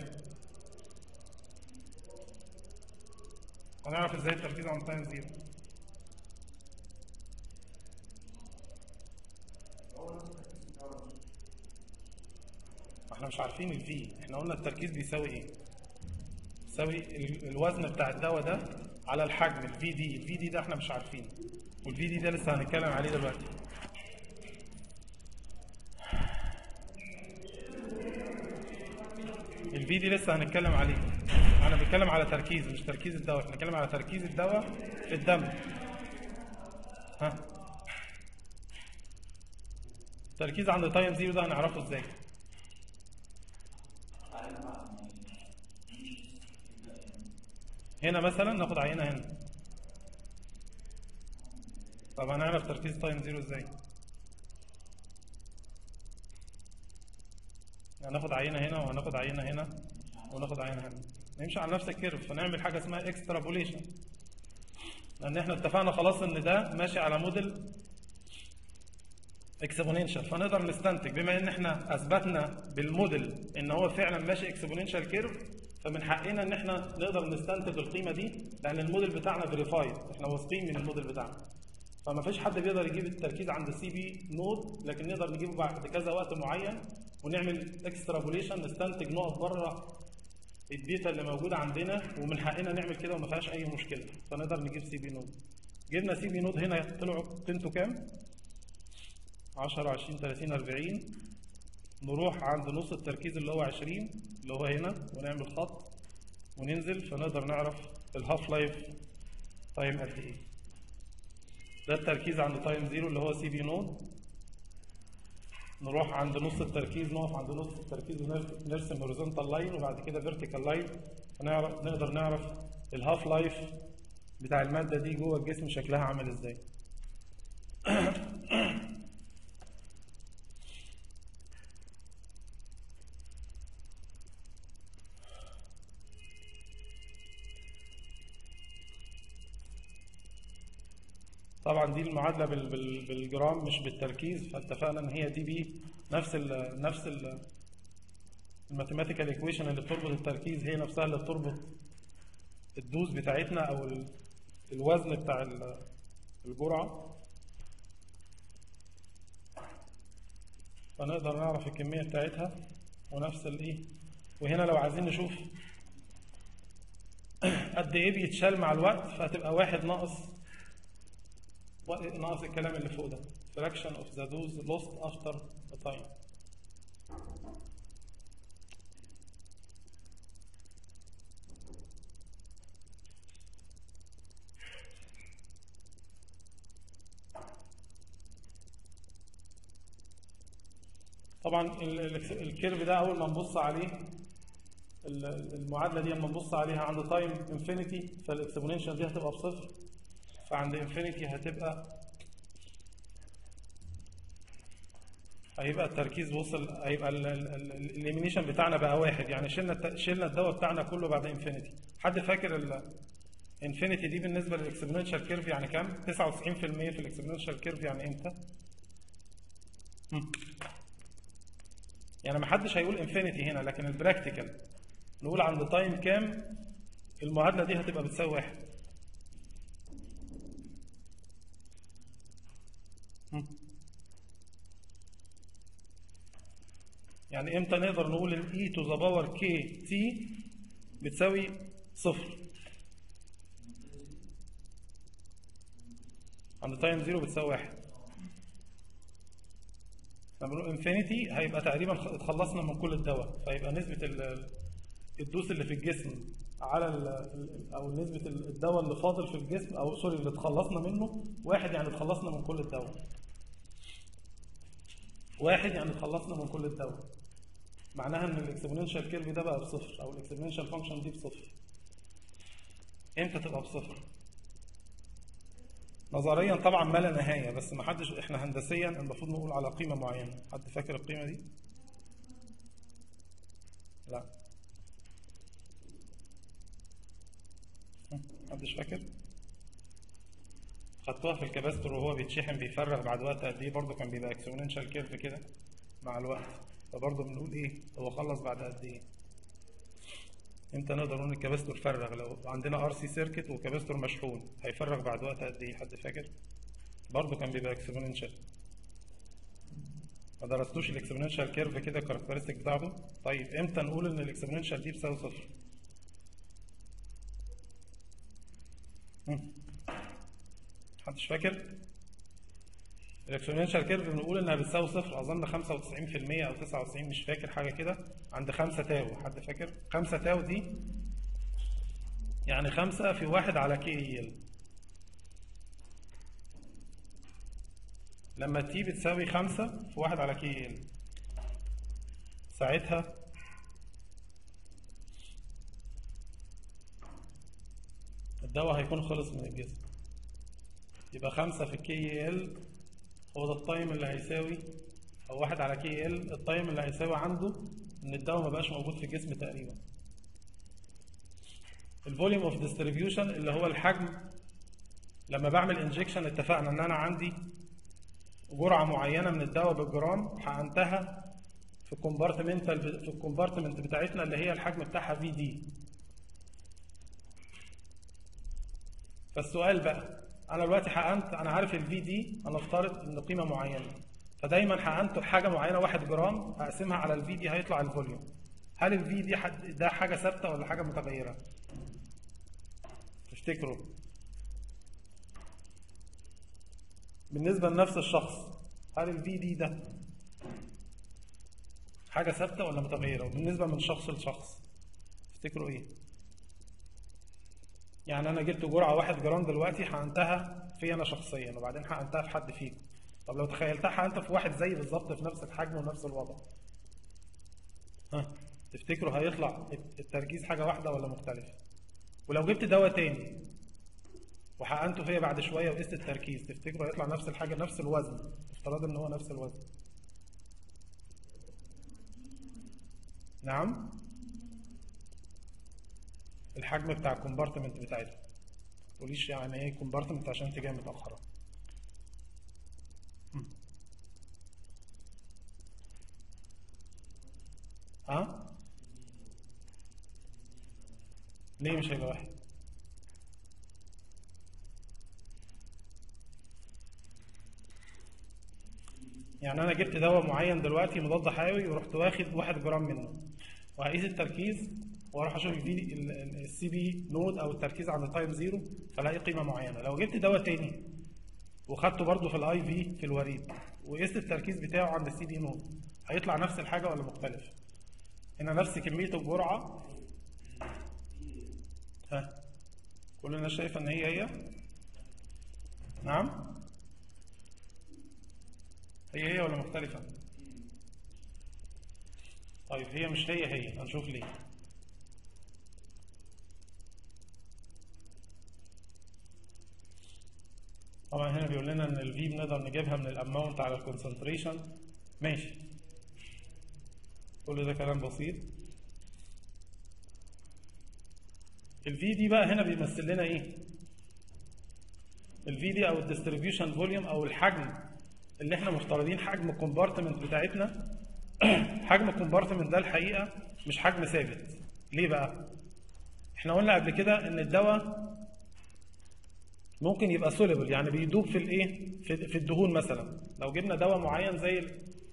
هنعرف ازاي التركيز عند تايم زيرو؟ احنا مش عارفين الفي، احنا قلنا التركيز بيساوي ايه؟ بيساوي الوزن بتاع الدواء ده على الحجم، الفي دي. الفي دي ده احنا مش عارفينه، والفي دي ده لسه هنتكلم عليه دلوقتي. الفي دي لسه هنتكلم عليه. انا بتكلم على تركيز، مش تركيز الدواء، احنا بنتكلم على تركيز الدواء في الدم. التركيز عند تايم زيرو ده هنعرفه ازاي؟ هنا مثلا ناخد عينه هنا. طب هنعرف تركيز تايم زيرو ازاي؟ هناخد عينه هنا وهناخد عينه هنا وناخد عينه هنا، نمشي على نفس الكيرف، فنعمل حاجه اسمها اكسترابوليشن، لان احنا اتفقنا خلاص ان ده ماشي على موديل اكسبوننشال، فنقدر نستنتج بما ان احنا اثبتنا بالموديل ان هو فعلا ماشي اكسبوننشال كيرف، فمن حقنا ان احنا نقدر نستنتج القيمه دي، لان الموديل بتاعنا فيريفايد، احنا واثقين من الموديل بتاعنا. فما فيش حد بيقدر يجيب التركيز عند السي بي نود، لكن نقدر نجيبه بعد كذا وقت معين ونعمل اكسترابوليشن، نستنتج نقط بره الداتا اللي موجوده عندنا، ومن حقنا نعمل كده وما فيهاش اي مشكله، فنقدر نجيب سي بي نود. جبنا سي بي نود هنا، طلعوا قيمته كام؟ 10 20 30 40. نروح عند نص التركيز اللي هو 20 اللي هو هنا ونعمل خط وننزل، فنقدر نعرف الهاف لايف تايم قد ايه. ده التركيز عند تايم زيرو اللي هو سي بي نود. نروح عند نص التركيز، نقف عند نص التركيز ونرسم هوريزونتال لاين وبعد كده فيرتيكال لاين، نقدر نعرف الهاف لايف بتاع الماده دي جوه الجسم شكلها عامل ازاي. طبعا دي المعادله بالجرام مش بالتركيز، فاتفقنا ان هي دي بي نفس الماثيماتيكال ايكويشن اللي بتربط التركيز هي نفسها اللي بتربط الدوز بتاعتنا او الوزن بتاع الجرعه، فنقدر نعرف الكميه بتاعتها ونفس الايه. وهنا لو عايزين نشوف قد ايه بيتشال مع الوقت، فهتبقى واحد ناقص الكلام اللي فوق ده، fraction of the dose lost after the time. طبعا الكيرف ده اول ما نبص عليه، المعادله دي لما نبص عليها عند تايم انفينيتي، فالاكسبوننشال دي هتبقى بصفر، فعند انفينيتي هيبقى التركيز وصل، هيبقى الاليمينيشن بتاعنا بقى واحد، يعني شلنا الدواء بتاعنا كله بعد انفينيتي. حد فاكر الانفينيتي دي بالنسبه للاكسبوننشال كيرف يعني كام؟ 99% في الاكسبوننشال كيرف يعني امتى؟ يعني ما حدش هيقول انفينيتي هنا، لكن البراكتيكال نقول عند تايم كام المعادله دي هتبقى بتساوي واحد. يعني امتى نقدر نقول ال e to the power k t بتساوي صفر؟ عند تايم زيرو بتساوي واحد. لما بنقول انفينيتي هيبقى تقريبا اتخلصنا من كل الدواء، فيبقى نسبة الدوس اللي في الجسم على او نسبة الدواء اللي فاضل في الجسم، او سوري اللي اتخلصنا منه واحد، يعني اتخلصنا من كل الدواء. واحد يعني اتخلصنا من كل الدواء. معناها ان الاكسبوننشال كيرف ده بقى بصفر، او الاكسبوننشال فانكشن دي بصفر. امتى تبقى بصفر؟ نظريا طبعا ما لا نهايه، بس ما حدش، احنا هندسيا المفروض نقول على قيمه معينه. حد فاكر القيمه دي؟ لا، محدش فاكر؟ خدتوها في الكباستور وهو بيتشحن بيفرغ بعد وقت قد ايه؟ برضه كان بيبقى اكسبوننشال كيرف كده مع الوقت. فبرضه بنقول ايه هو خلص بعد قد ايه. امتى نقدر نقول الكباستور فرغ؟ لو عندنا ار سي سيركت وكباستور مشحون هيفرغ بعد وقت قد ايه؟ حد فاكر؟ برضه كان بيبقى اكسبوننشال. ما درستوش الاكسبوننشال كيرف كده الكاركترستيك بتاعته؟ طيب امتى نقول ان الاكسبوننشال دي بتساوي صفر؟ محدش فاكر؟ الاكسبوننشال كيرف بنقول انها بتساوي صفر اظن 95% او 99 مش فاكر حاجه كده عند 5 تاو. حد فاكر؟ 5 تاو دي يعني 5 في 1 على كي اي ال. لما تي بتساوي 5 في 1 على كي اي ال ساعتها الدواء هيكون خلص من الجسم. يبقى 5 في الكي اي ال هو ده التايم اللي هيساوي، او 1 على كي ال التايم اللي هيساوي عنده ان الدواء ما بقاش موجود في الجسم تقريبا. الفوليوم اوف ديستريبيوشن اللي هو الحجم. لما بعمل انجكشن اتفقنا ان انا عندي جرعه معينه من الدواء بالجرام حقنتها في الكومبارتمنت بتاعتنا اللي هي الحجم بتاعها في دي. فالسؤال بقى، انا دلوقتي حقنت، انا عارف الفي دي، انا افترض ان قيمه معينه، فدايما حقنت حاجه معينه 1 جرام هقسمها على الفي دي هيطلع الفوليوم. هل الفي دي ده حاجه ثابته ولا حاجه متغيره؟ تفتكروا بالنسبه لنفس الشخص هل الفي دي ده حاجه ثابته ولا متغيره؟ وبالنسبه من شخص لشخص تفتكروا ايه؟ يعني انا جبت جرعه 1 جرام دلوقتي حقنتها في انا شخصيا وبعدين حقنتها في حد فيكم. طب لو تخيلتها حقنتها في واحد زي بالظبط في نفس الحجم ونفس الوضع، تفتكروا هيطلع التركيز حاجه واحده ولا مختلف؟ ولو جبت دواء تاني وحقنته فيها بعد شويه وقست التركيز تفتكروا هيطلع نفس الحاجه نفس الوزن؟ افترض ان هو نفس الوزن. نعم، الحجم بتاع الكومبارتمنت بتاعتها. تقوليش يعني ايه كومبارتمنت عشان انت جايه متاخره. ليه مش هيبقى واحد؟ يعني انا جبت دواء معين دلوقتي مضاد حيوي ورحت واخد 1 جرام منه وهقيس التركيز واروح اشوف السي بي نود او التركيز عند تايم زيرو فلاقي قيمه معينه. لو جبت دواء تاني وخدته برضه في الاي في في الوريد وقيست التركيز بتاعه عند السي بي نود هيطلع نفس الحاجه ولا مختلف؟ هنا نفس كميه الجرعه. كل الناس شايفه ان هي نعم، هي ولا مختلفه؟ طيب هي مش هي هنشوف ليه. طبعا هنا بيقول لنا ان الفي بنقدر نجيبها من الاماونت على الكونسنتريشن. ماشي، كل ده كلام بسيط. الفي دي بقى هنا بيمثل لنا ايه؟ الفي دي او الديستريبيوشن فوليوم او الحجم اللي احنا مفترضين حجم الكومبارتمنت بتاعتنا. حجم الكومبارتمنت ده الحقيقه مش حجم ثابت. ليه بقى؟ احنا قلنا قبل كده ان الدواء ممكن يبقى سوليبل، يعني بيدوب في الايه؟ في الدهون. مثلا لو جبنا دواء معين زي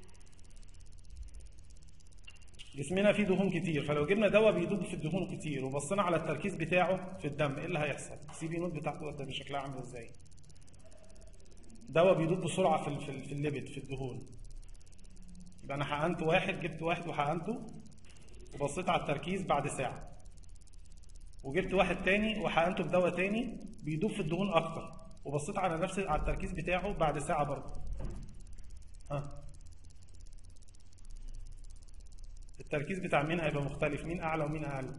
جسمنا فيه دهون كتير، فلو جبنا دواء بيدوب في الدهون كتير وبصينا على التركيز بتاعه في الدم ايه اللي هيحصل؟ السي بي نوت بتاعته ده بشكلها عامل ازاي؟ دواء بيدوب بسرعه في الليبيد في الدهون. يبقى انا حقنت واحد، جبت واحد وحقنته وبصيت على التركيز بعد ساعه، وجبت واحد تاني وحقنته بدواء تاني بيدوب في الدهون اكتر وبصيت على على التركيز بتاعه بعد ساعه برضه. التركيز بتاع مين هيبقى مختلف؟ مين اعلى ومين اقل؟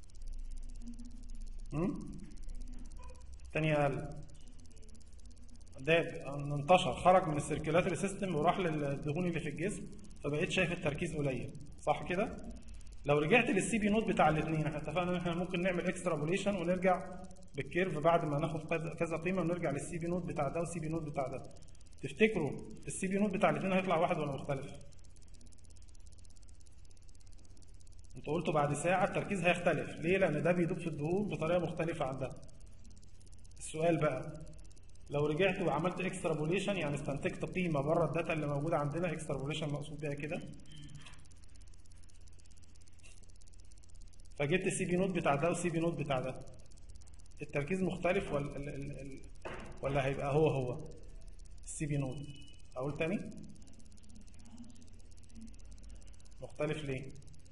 الثاني اقل. ده انتشر، خرج من السيركيولاتري سيستم وراح للدهون اللي في الجسم، فبقيت شايف التركيز قليل، صح كده؟ لو رجعت للسي بي نوت بتاع الاثنين، احنا اتفقنا ان احنا ممكن نعمل اكسترابوليشن ونرجع بالكيرف بعد ما ناخد كذا قيمه ونرجع للسي بي نوت بتاع ده والسي بي نوت بتاع ده. تفتكروا السي بي نوت بتاع الاثنين هيطلع واحد ولا مختلف؟ انتوا قلتوا بعد ساعه التركيز هيختلف، ليه؟ لان ده بيدوب في الدهون بطريقه مختلفه عن ده. السؤال بقى، لو رجعت وعملت اكسترابوليشن، يعني استنتجت قيمه بره الداتا اللي موجوده عندنا، اكسترابوليشن مقصود بيها كده، فجبت السي بي نوت بتاع ده والسي بي نوت بتاع ده، التركيز مختلف ولا هيبقى هو السي بي نوت؟ اقول تاني، مختلف ليه؟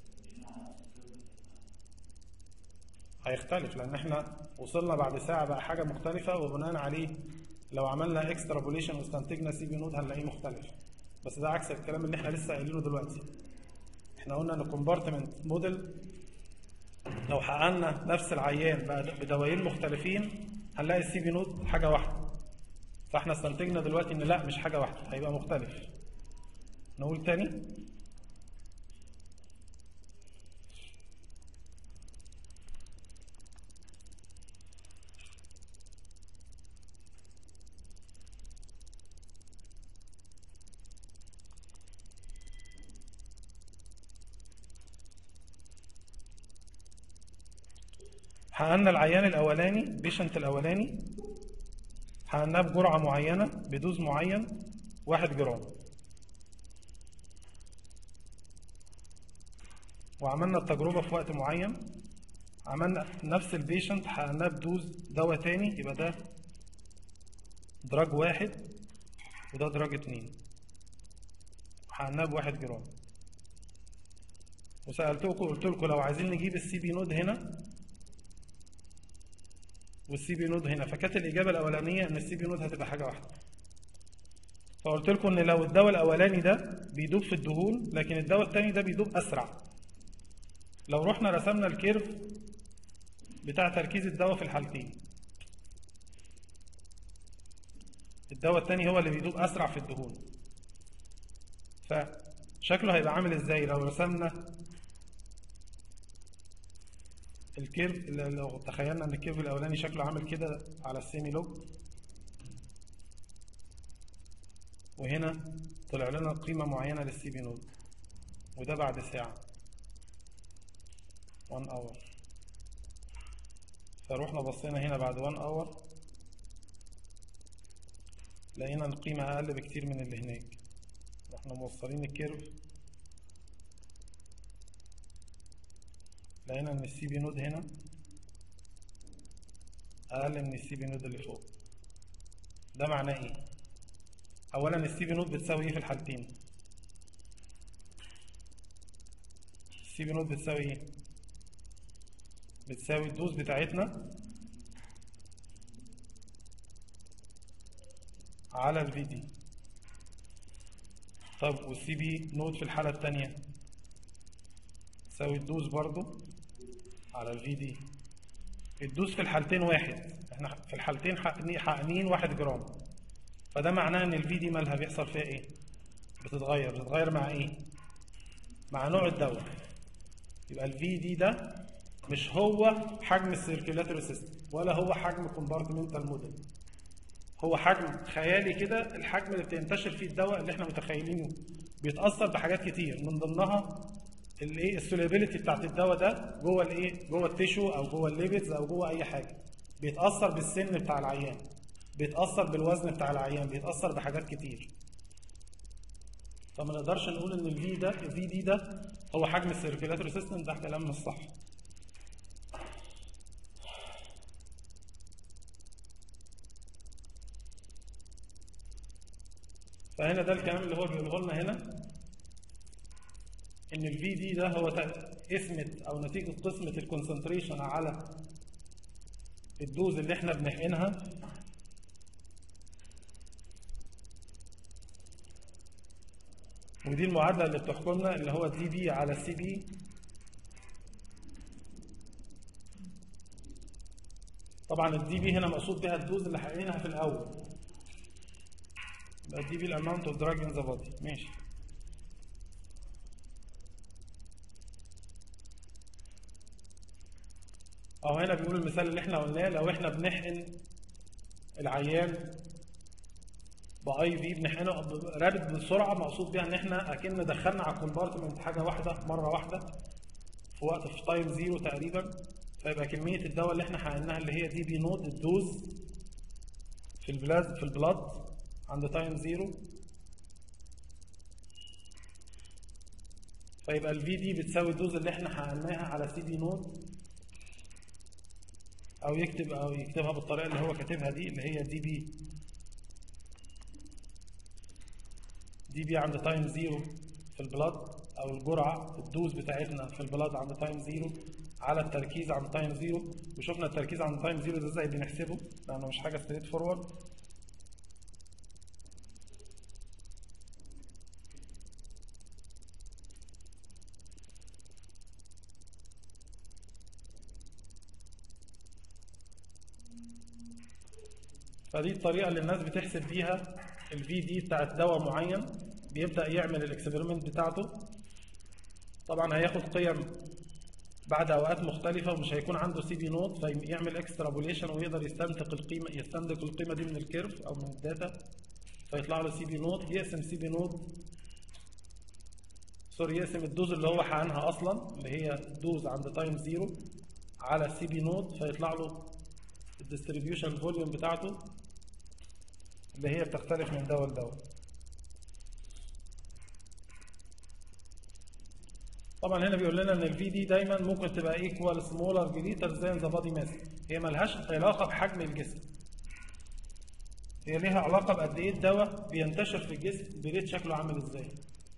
هيختلف لان احنا وصلنا بعد ساعه بقى حاجه مختلفه، وبناء عليه لو عملنا اكسترابوليشن واستنتجنا سي بي نود هنلاقيه مختلف. بس ده عكس الكلام اللي احنا لسه قايلينه دلوقتي. احنا قلنا ان الكومبارتمنت موديل لو حققنا نفس العيان بقى بدوايين مختلفين هنلاقي السي بي نود حاجه واحده، فاحنا استنتجنا دلوقتي ان لا، مش حاجه واحده، هيبقى مختلف. نقول تاني، حققنا العيان الاولاني، بيشنت الاولاني حققناه بجرعه معينه بدوز معين 1 جرام، وعملنا التجربه في وقت معين، عملنا نفس البيشنت حققناه بدوز دواء تاني، يبقى ده دراج 1 وده دراج 2، حققناه ب1 جرام. وسالتكم قلت لكم لو عايزين نجيب السي بي نود هنا والسي بي نود هنا، فكانت الاجابه الاولانيه ان السي بي نود هتبقى حاجه واحده. فقلت لكم ان لو الدواء الاولاني ده بيدوب في الدهون لكن الدواء الثاني ده بيدوب اسرع، لو رحنا رسمنا الكيرف بتاع تركيز الدواء في الحالتين، الدواء الثاني هو اللي بيدوب اسرع في الدهون، فشكله هيبقى عامل ازاي لو رسمنا الكيرف؟ لو تخيلنا ان الكيرف الاولاني شكله عامل كده على السيمي لوج، وهنا طلع لنا قيمه معينه للسي بي نود، وده بعد ساعه 1 اور، فروحنا بصينا هنا بعد 1 اور لقينا القيمه اقل بكتير من اللي هناك. رحنا موصلين الكيرف لقينا ان السي بي نود هنا اقل من السي بي نود اللي فوق. ده معناه ايه؟ اولا السي بي نود بتساوي ايه في الحالتين؟ السي بي نود بتساوي ايه؟ بتساوي الدوز بتاعتنا على الفي دي. طب والسي بي نود في الحالة الثانية تساوي الدوز برضو على الفي دي. الدوز في الحالتين واحد، احنا في الحالتين حقنين 1 جرام، فده معناه ان الفي دي مالها بيحصل فيها ايه؟ بتتغير مع ايه؟ مع نوع الدواء. يبقى الفي دي ده مش هو حجم السيركيولاتوري سيستم ولا هو حجم كومبارتمنتال موديل، هو حجم خيالي كده، الحجم اللي بتنتشر فيه الدواء اللي احنا متخيلينه بيتاثر بحاجات كتير، من ضمنها الايه؟ السوليبيليتي بتاعت الدواء ده جوه الايه؟ جوه التيشو او جوه الليبيدز او جوه اي حاجه، بيتاثر بالسن بتاع العيان، بيتاثر بالوزن بتاع العيان، بيتاثر بحاجات كتير. فما نقدرش نقول ان الفي دي ده هو حجم السيركيولاتوري سيستم، ده كلام مش صح. فهنا ده الكلام اللي هو بيقوله لنا هنا، ان الفي دي ده هو قسمة او نتيجة قسمة الكونسنتريشن على الدوز اللي احنا بنحقنها ودي المعادله اللي بتحكمنا اللي هو دي بي على سي بي. طبعا الدي بي هنا مقصود بها الدوز اللي حققناها في الاول، يبقى الدي بي الاماونت اوف دراج ان ذا بودي. ماشي. اهو هنا بيقول المثال اللي احنا قلناه، لو احنا بنحقن العيان باي في، بنحقنه رابط بسرعه، مقصود بيها ان احنا اكن دخلنا على الكومبارتمنت حاجه واحده مره واحده في وقت في تايم زيرو تقريبا، فيبقى كميه الدواء اللي احنا حقناها اللي هي دي بي نود الدوز في البلاد عند تايم زيرو، فيبقى الفي دي بتساوي الدوز اللي احنا حقناها على سي بي نود، او يكتبها بالطريقه اللي هو كاتبها دي اللي هي دي بي عند تايم زيرو في البلاد، او الجرعه الدوز بتاعتنا في البلاد عند تايم زيرو على التركيز عند تايم زيرو. وشفنا التركيز عند تايم زيرو ده ازاي بنحسبه، لانه مش حاجه ستريت فورورد. فدي الطريقه اللي الناس بتحسب بيها الفي دي بتاعت دواء معين، بيبدا يعمل الاكسبيرمنت بتاعته. طبعا هياخد قيم بعد اوقات مختلفه ومش هيكون عنده سي بي نود، فيعمل اكسترابوليشن ويقدر يستنتج القيمه دي من الكيرف او من الداتا، فيطلع له سي بي نود. يقسم سي بي نود يقسم الدوز اللي هو حقنها اصلا اللي هي دوز عند تايم زيرو على سي بي نود، فيطلع له الديستريبيوشن فوليوم بتاعته اللي هي بتختلف من دواء لدواء. طبعا هنا بيقول لنا ان الفي دي دايما ممكن تبقى ايكوال سمولر جليتر زي ذا بادي ماس. هي ملهاش علاقه بحجم الجسم، هي ليها علاقه بقد ايه الدواء بينتشر في الجسم بريت شكله عامل ازاي.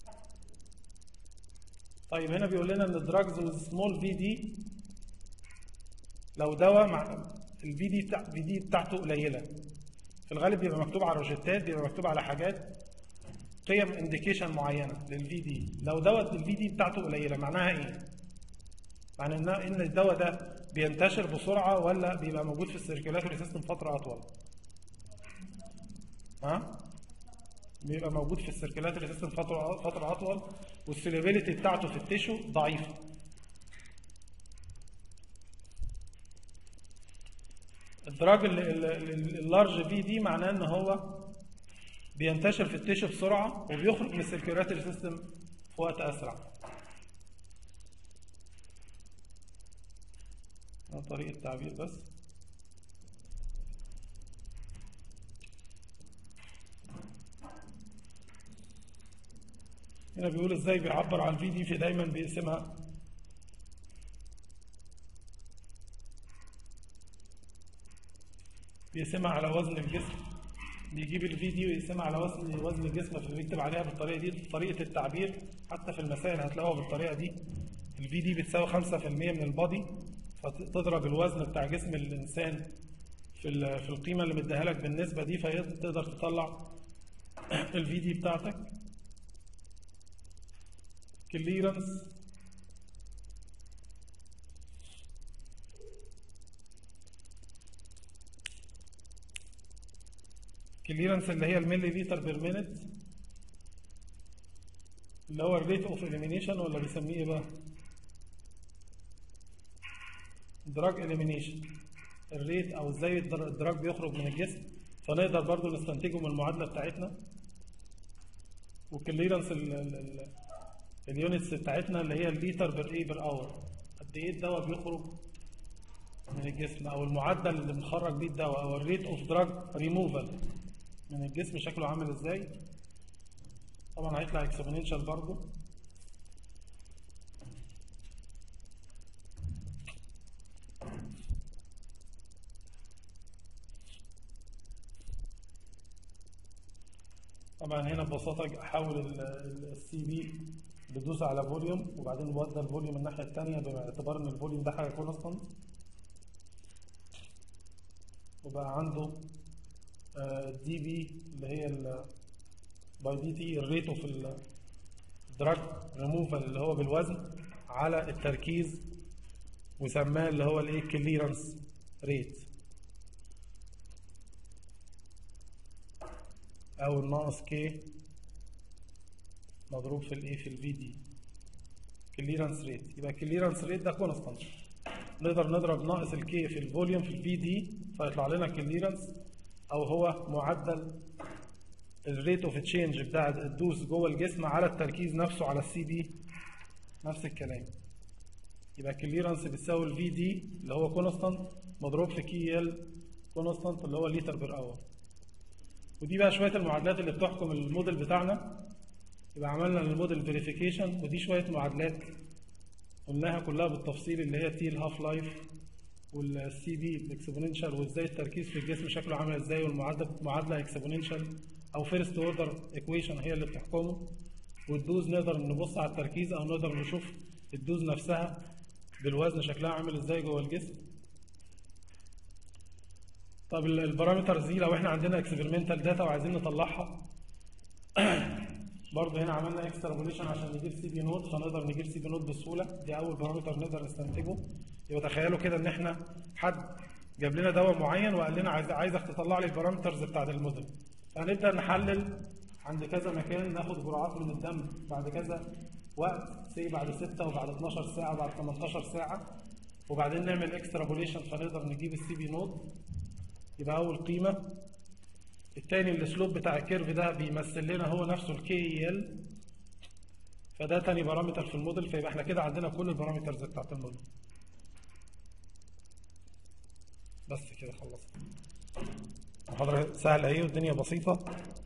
طيب هنا بيقول لنا ان الدراجز وذ سمول في دي، لو دواء مع الفي دي بتاعته قليله، في الغالب بيبقى مكتوب على روجيتات، بيبقى مكتوب على حاجات قيم انديكيشن معينه للفي دي. لو دوت الفي دي بتاعته قليله معناها ايه؟ معناها ان الدواء ده بينتشر بسرعه ولا بيبقى موجود في السيركيولاتوري سيستم فتره اطول؟ بيبقى موجود في السيركيولاتوري سيستم فتره اطول، والسيلابيليتي بتاعته في التيشو ضعيفه. الدراج اللارج في دي معناه ان هو بينتشر في التيشو بسرعه وبيخرج من السيركيولاتوري سيستم في وقت اسرع. ده طريقه تعبير بس. هنا بيقول ازاي بيعبر عن الفي دي، في دايما بيقسمها على وزن الجسم، بيجيب الفي دي ويقسمها على وزن الجسم، فبيكتب عليها بالطريقه دي. طريقه التعبير حتى في المسائل هتلاقوها بالطريقه دي. الفي دي بتساوي 5% من البادي، فتضرب الوزن بتاع جسم الانسان في القيمه اللي مديها لك بالنسبه دي، فتقدر تطلع الفي دي بتاعتك. كليرنس اللي هي الملي لتر بير مينت، اللي هو الريت اوف اليمينيشن، ولا بيسميه ايه بقى؟ دراج اليمينيشن، الريت او ازاي الدراج بيخرج من الجسم، فنقدر برضو نستنتجه من المعادله بتاعتنا. وكليرنس اليونتس بتاعتنا اللي هي الليتر بير اور، قد ايه الدواء بيخرج من الجسم، او المعدل اللي بنخرج بيه الدواء، او الريت اوف دراج ريموفال من الجسم شكله عامل ازاي. طبعا هيطلع اكسبوننشال برضو. طبعا هنا ببساطه احول السي بي بدوس على فوليوم، وبعدين بودي الفوليوم الناحيه الثانيه باعتبار ان الفوليوم ده حاجه كونستانت، وبقى عنده دي بي اللي هي باي دي تي الريت اوف دراج ريموفال اللي هو بالوزن على التركيز، وسماه اللي هو الايه كليرنس ريت او الناقص كي مضروب في الايه في الفي دي كليرنس ريت. يبقى الكليرنس ريت ده كونستانت، نقدر نضرب ناقص الكي في الفوليوم في الفي دي فيطلع لنا كليرنس، او هو معدل الريت اوف تشينج بتاع الدوز جوه الجسم على التركيز نفسه على السي دي، نفس الكلام. يبقى الكليرنس بتساوي الفي دي اللي هو كونستانت مضروب في كي ال كونستانت اللي هو لتر بير اور. ودي بقى شويه المعادلات اللي بتحكم الموديل بتاعنا. يبقى عملنا الموديل فيريفيكيشن، ودي شويه معادلات قلناها كلها بالتفصيل اللي هي تي الهاف لايف والسي دي الاكسبوننشال، وازاي التركيز في الجسم شكله عامل ازاي، والمعادله اكسبوننشال او فيرست اوردر ايكويشن هي اللي بتحكمه. والدوز نقدر نبص على التركيز او نقدر نشوف الدوز نفسها بالوزن شكلها عامل ازاي جوه الجسم. طب البارامترز دي لو احنا عندنا اكسبيرمنتال داتا وعايزين نطلعها برضه هنا عملنا اكسترابوليشن عشان نجيب سي بي نوت، فنقدر نجيب سي بي نوت بسهوله. دي اول بارامتر نقدر نستنتجه. يبقى تخيلوا كده ان احنا حد جاب لنا دواء معين وقال لنا عايزك تطلع لي البارامترز بتاعت الموديل، فهنبدا نحلل عند كذا مكان، ناخد جرعات من الدم بعد كذا وقت، سي بعد 6 وبعد 12 ساعه وبعد 18 ساعه، وبعدين نعمل اكسترابوليشن فنقدر نجيب السي بي نوت. يبقى اول قيمه. التاني السلوب بتاع الكيرف ده بيمثل لنا هو نفسه الكي ال، فده تاني بارامتر في الموديل. فيبقى احنا كده عندنا كل البارامترز بتاعت الموديل. بس كده خلصنا. محاضرة سهلة اهي والدنيا بسيطة.